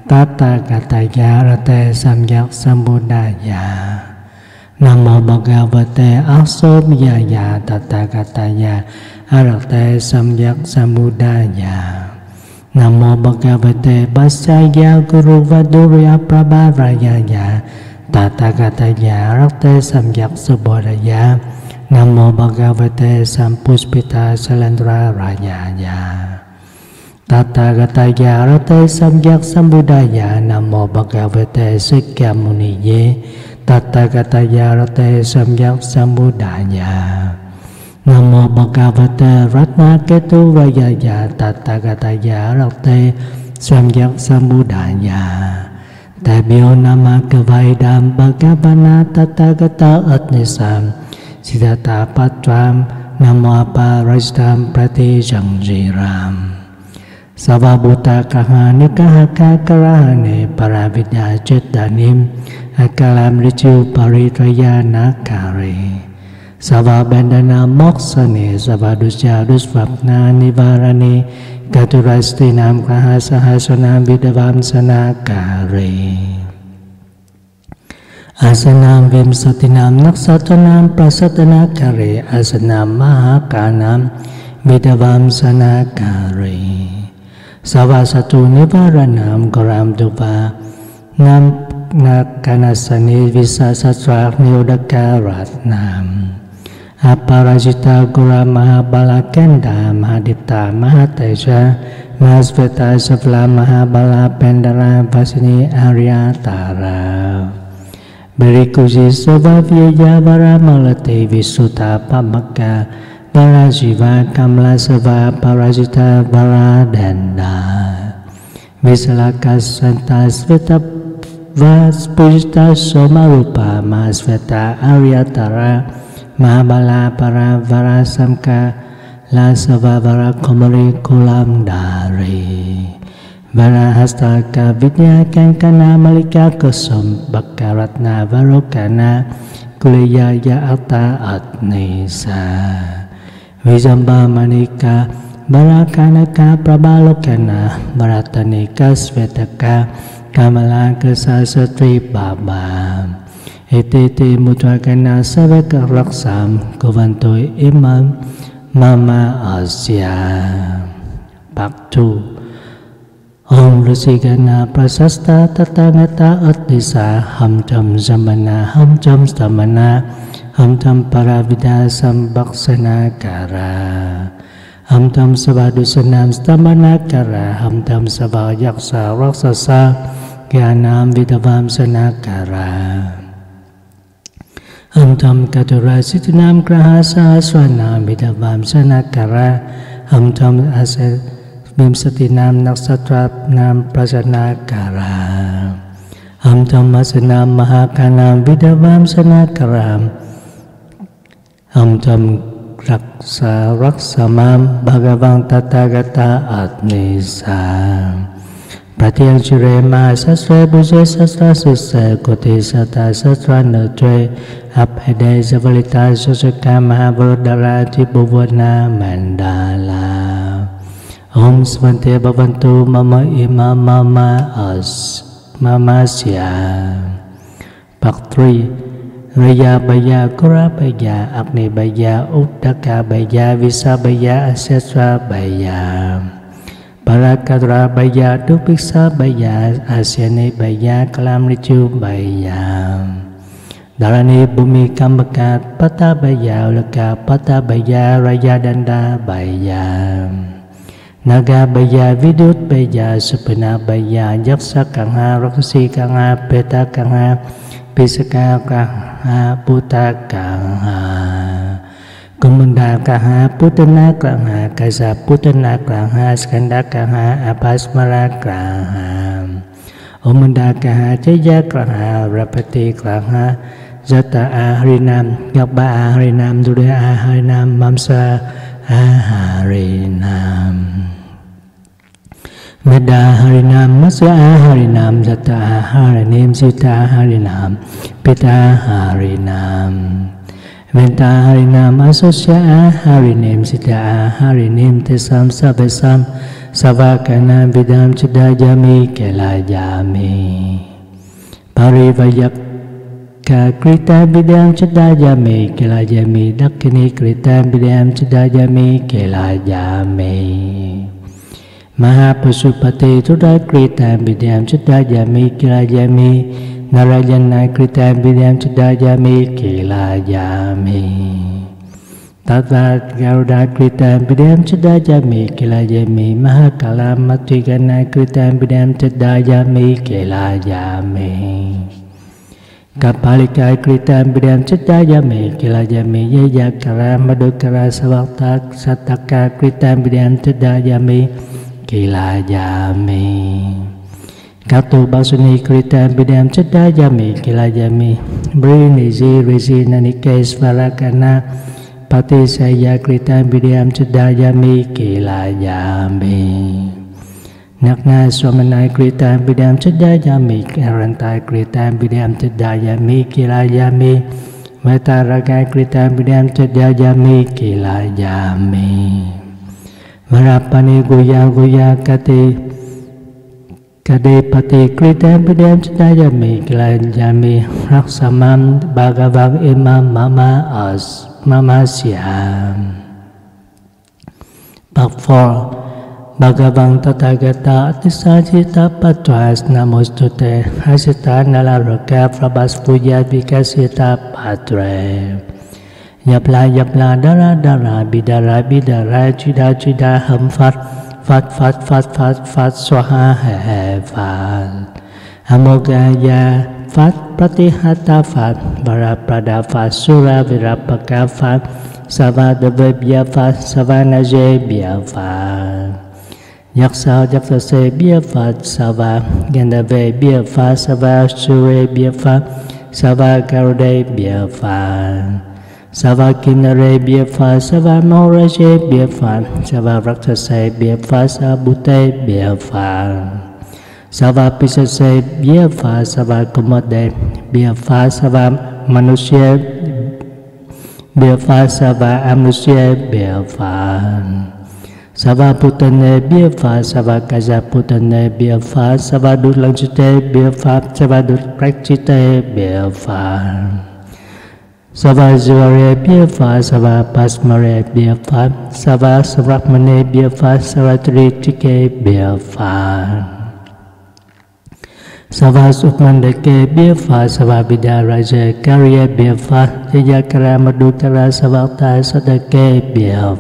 Tathagata Rate Samyak Sambuddhaya Namo Bhagavate Asobhyaya Tathagata Arate Samyak Sambuddhaya Namo Bhagavate Vasaya Guru Vadurya Prabharayaya Tathagata Rate Samyak Subodhaya Namo Bhagavate Sampuspita Salandra Rayaya Tathagata Rate Samyak Sambuddhaya Namo Bhagavate Sikya Muniye Tathagata Rate Samyak Sambuddhaya Namo Bhagavate Ratna Ketu Rayaya Tathagata Rate Samyak Sambuddhaya Tabyo Nama Kavaidam Bhagavana Tathagata Atnisam Siddhata Patram Namo Aparajtam Prati Jangjiram Savabhuta Kahani Kahaka Karahane Paravidya Chittanim Akalam Richu Paritraya Nakari Savabandana Moksane Savadusya Dusvapna Nivarane Gaturastinam Kahasahasanam Vidavam Sanakari Asanam Vimsatinam Naksatanam Prasatanakari Asanam Mahakanam Vidavam Sanakari Savasatu Nivaranam Garam Duva Nam Nakanasani Visasatra Niudakaratnam Aparajita Gura Mahabala Kenda Mahadipta Mahateja Mahasveta Savla Mahabala Pendara Vasini Aryatara Berikuji Savavyaya Varamalate Visuta Pamaka Varajiva Kamla Sava Parajita Varadenda Visalaka Santa Sveta Vaspujita Somarupa Mahasveta Aryatara Mahabala para vara samka la savavara komari kulam dari vara hastaka vidya kankana malika kusum bakaratna varokana kuliyaya alta atnisa vijamba manika varakanaka prabalokana varatanika svetaka kamala kasasatri baba Etete mutrakana savaka raksam Kuvantoi imam mama asya Paktu Om Rasigana prasasta tatangata atnisa Hamtam zamana hamtam stamana Hamtam paravida sambaksana kara Hamtam savadusanam stamana kara Hamtam savayaksa raksasa Gyanam vidavam sanakara Hamtam Katura Sitinam Grahasa Swanam Vidavam Sanakara Hamtam Asa Vimsatinam Naksatrapnam Prasanakara Hamtam Masanam Mahakanam Vidavam Sanakaram Om Tam Raksa Raksamam Bhagavan Tathagata Atmisa Pratyang Chire Ma Sasra Buje Sasra Suse Koti Sata Sasra Natre Abhede Savalita Sasaka Mahavardara Tibuvana Mandala Om Svante Bhavantu Mama Ima Mama As Mama Sya Part three Raya Baya Kura Baya Agni Baya Uddaka Baya Visa Baya Asetra Baya Parakatra Baya Dupiksa Baya Asyane Baya Kalam Richu Baya Dharani Bumi Kambakat Pata Baya Ulaka Pata Baya Raya Danda Baya Naga Baya Vidut Baya Supana Baya Yaksa Kangha Rakasi Kangha Peta Kangha Pisaka Kangha Puta Kangha Kumunda Kangha Putana Kangha Kaisa Putana Kangha Skanda Kangha Apasmara Kangha Omunda Kangha Jaya Kangha Rapati Kangha Zata Aharinam Yakba Aharinam Dure Aharinam Mamsa Aharinam Meda Harinam Masya Harinam Zata Harinim Sita Harinam Pita Harinam Venta Harinam Asosya Harinim Sita Harinim Tesam Sabesam Savakana Vidam Chidajami Kelajami Parivayak Ka Krita Vidam Chidajami Kelajami Dakini Krita Vidam Chidajami Kelajami Mahapasupati Tuda Krita Vidam Chidajami Kelajami Narayana Krita Vidam Chidajami Kelajami Tathvat Garuda Krita Vidam Chidajami Kelajami Mahakala Matrigana Krita Vidam Chidajami Kelajami Kapalika Krita Vidam Chidajami Kelajami Yayakara Madhukara Savakta Sataka Krita Vidam Chidajami Kelajami Katu Basuni Krita Vidam Chidajami Kelajami Brinizi Rizi Nanike Svarakana Pati Saya Krita Vidam Chidajami Kelajami Nakna Swamanai Krita Vidam Chidajami Karantai Krita Vidam Chidajami Kelajami Mataraga Krita Vidam Chidajami Kelajami Marapani Goya Goya Kati Kadepati Krita Vidam Chidajami Kelajami Raksamam Bhagavan Imam Mama As Mama Syam Part four Bhagavan Tathagata Atisajita Patras Namostute Hasita Nalaraka Prabhas Puya Vikasita Patre Yapla Yapla Dara Dara Bidara Bidara Chida Chida Ham Fat Fat Fat Fat Fat Fat Swaha He Fat Amogaya Fat Pratihata Fat Varaprada Fat Sura Virapaka Fat Savadavebya Fat Savanajebya Fat Yaksa Yaksa Sebya Fat Sava Gandavebya Fat Sava Surebya Fat Sava Garudebya Fat Sava Kinnarebya Fat Sava Maurajebya Fat Sava Raktasebya Fat Sabutebya Fat Sava Pisasebya Fat Sava Kumadebya Fat Sava Manusya Bya Sava Amusya Fat Sava Putane Bya Sava Kaja Putane Bya Sava Dutlanchite Bya Sava Dutprakchite Bya Sava Zivare Bya Sava Pasmare Bya Sava Savrakmane Bya Sava Tritike Bya Sava Sukmandake Bya Sava Vidaraja Karya Bya Jayakara Madhukara Savakta Sadake Bya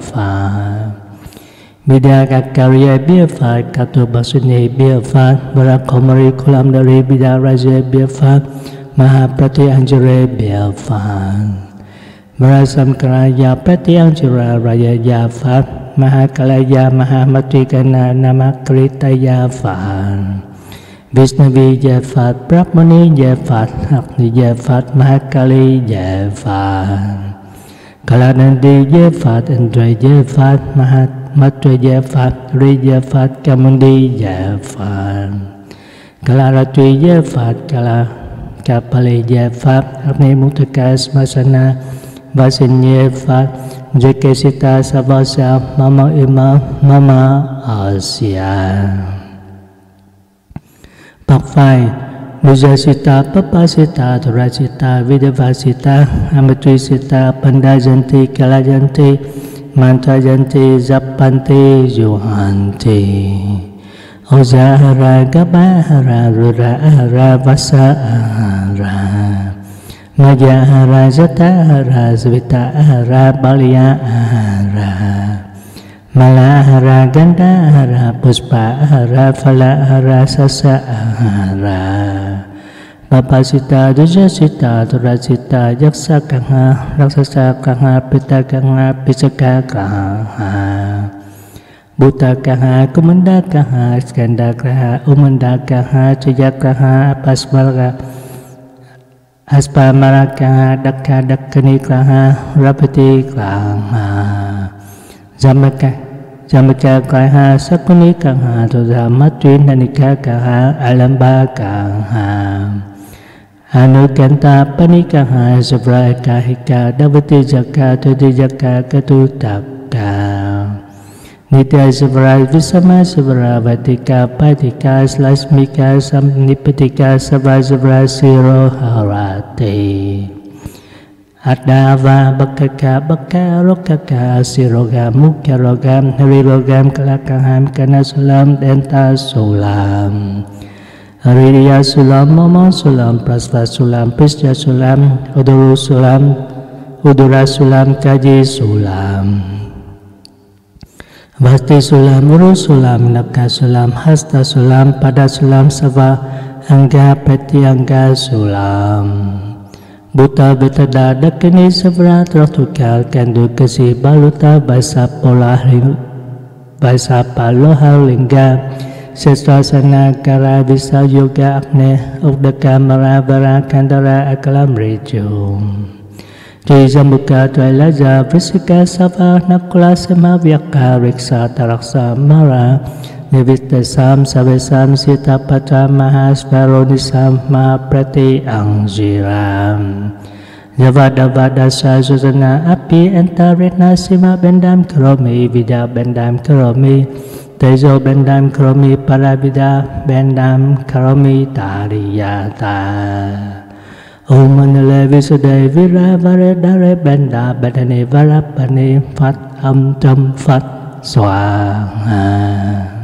Vidaka Karya Bya Katu Basuni Bya Varakomari Kulamdari Vidaraja Bya Mahaprati Anjare Bya Varasamkaraya Prati Anjara Raya Yafa Mahakalaya Mahamatrikana Namakritaya Fa Vishnavi Jafat, Brahmani Jafat, Agni Jafat, Mahakali Jafat Kalanandi je Phật Indra je Phật Mahat Matra je Phật Ri je Phật Kamundi je Phật Kalaratri je Phật Kala Kapali je Phật Agni Mutaka Smasana Vasin je Phật Jekesita Savasa Mama Ima Mama Asya Bậc phái Mujasita, Papasita, Dhurasita, Vidavasita, Amatrisita, Pandajanti, Kalajanti, Mantrajanti, Zapanti, Yuhanti Ojahara, Gabahara, Rurahara, Vasahara Mayahara, Jatahara, Zvitahara, Baliyahara Malahara, Gandhahara, Puspahara, Falahara, Sasahara Papasita, Dujasita, Durasita, Yaksakaha, Raksasakaha, Pitakaha, Pisakakaha Bhutakaha, Kumandakaha, Skandakaha, Umandakaha, Chayakaha, Pasmaraha Aspamarakaha, Dakha, Dakkanikaha, Rapatikaha Jamaka, Jamaka kaha, Sakuni kaha, Toda Matrin Nanika kaha, Alamba kaha, Anukanta Panikaha, Savra kahika, Davati jaka, Tudi jaka, Katutaka, Nitya Savra, Visama Savra, Vatika, Patika, Slasmika, Samnipatika, Savra Savra, Siro Harati. Adava Bakaka Baka Rokaka Sirogam Mukarogam Harirogam Kalakaham Kanasulam Denta Sulam Hariya Sulam Momo Sulam Prasva Sulam Pisya Sulam Uduru Sulam Udura Sulam Kaji Sulam Bhasti Sulam Uru Sulam Naka Sulam Hasta Sulam Pada Sulam Sava Angga Peti Angga Sulam Buta betada dakini savra trotukal kandu kasi baluta baisa pola baisa paloha lingga seswasana kara bisa yoga akne ukdaka maravara kandara akalam rejo Tri Zambuka Trailaja Vrisika Sava Nakula Sema Vyaka Riksa Taraksa Mara Nivitesam Savesam Sita Patra Mahasvaronisam Mahaprati Angjiram Yavadavada Sajusana Api Entaretna Sima Bendam Karomi Vidya Bendam Karomi Tejo Bendam Karomi Parabida Bendam Karomi Tariyata Om Manale Visuddhe Vira Varedare Benda Badane Varapane Phat Am Tram Phat Swaha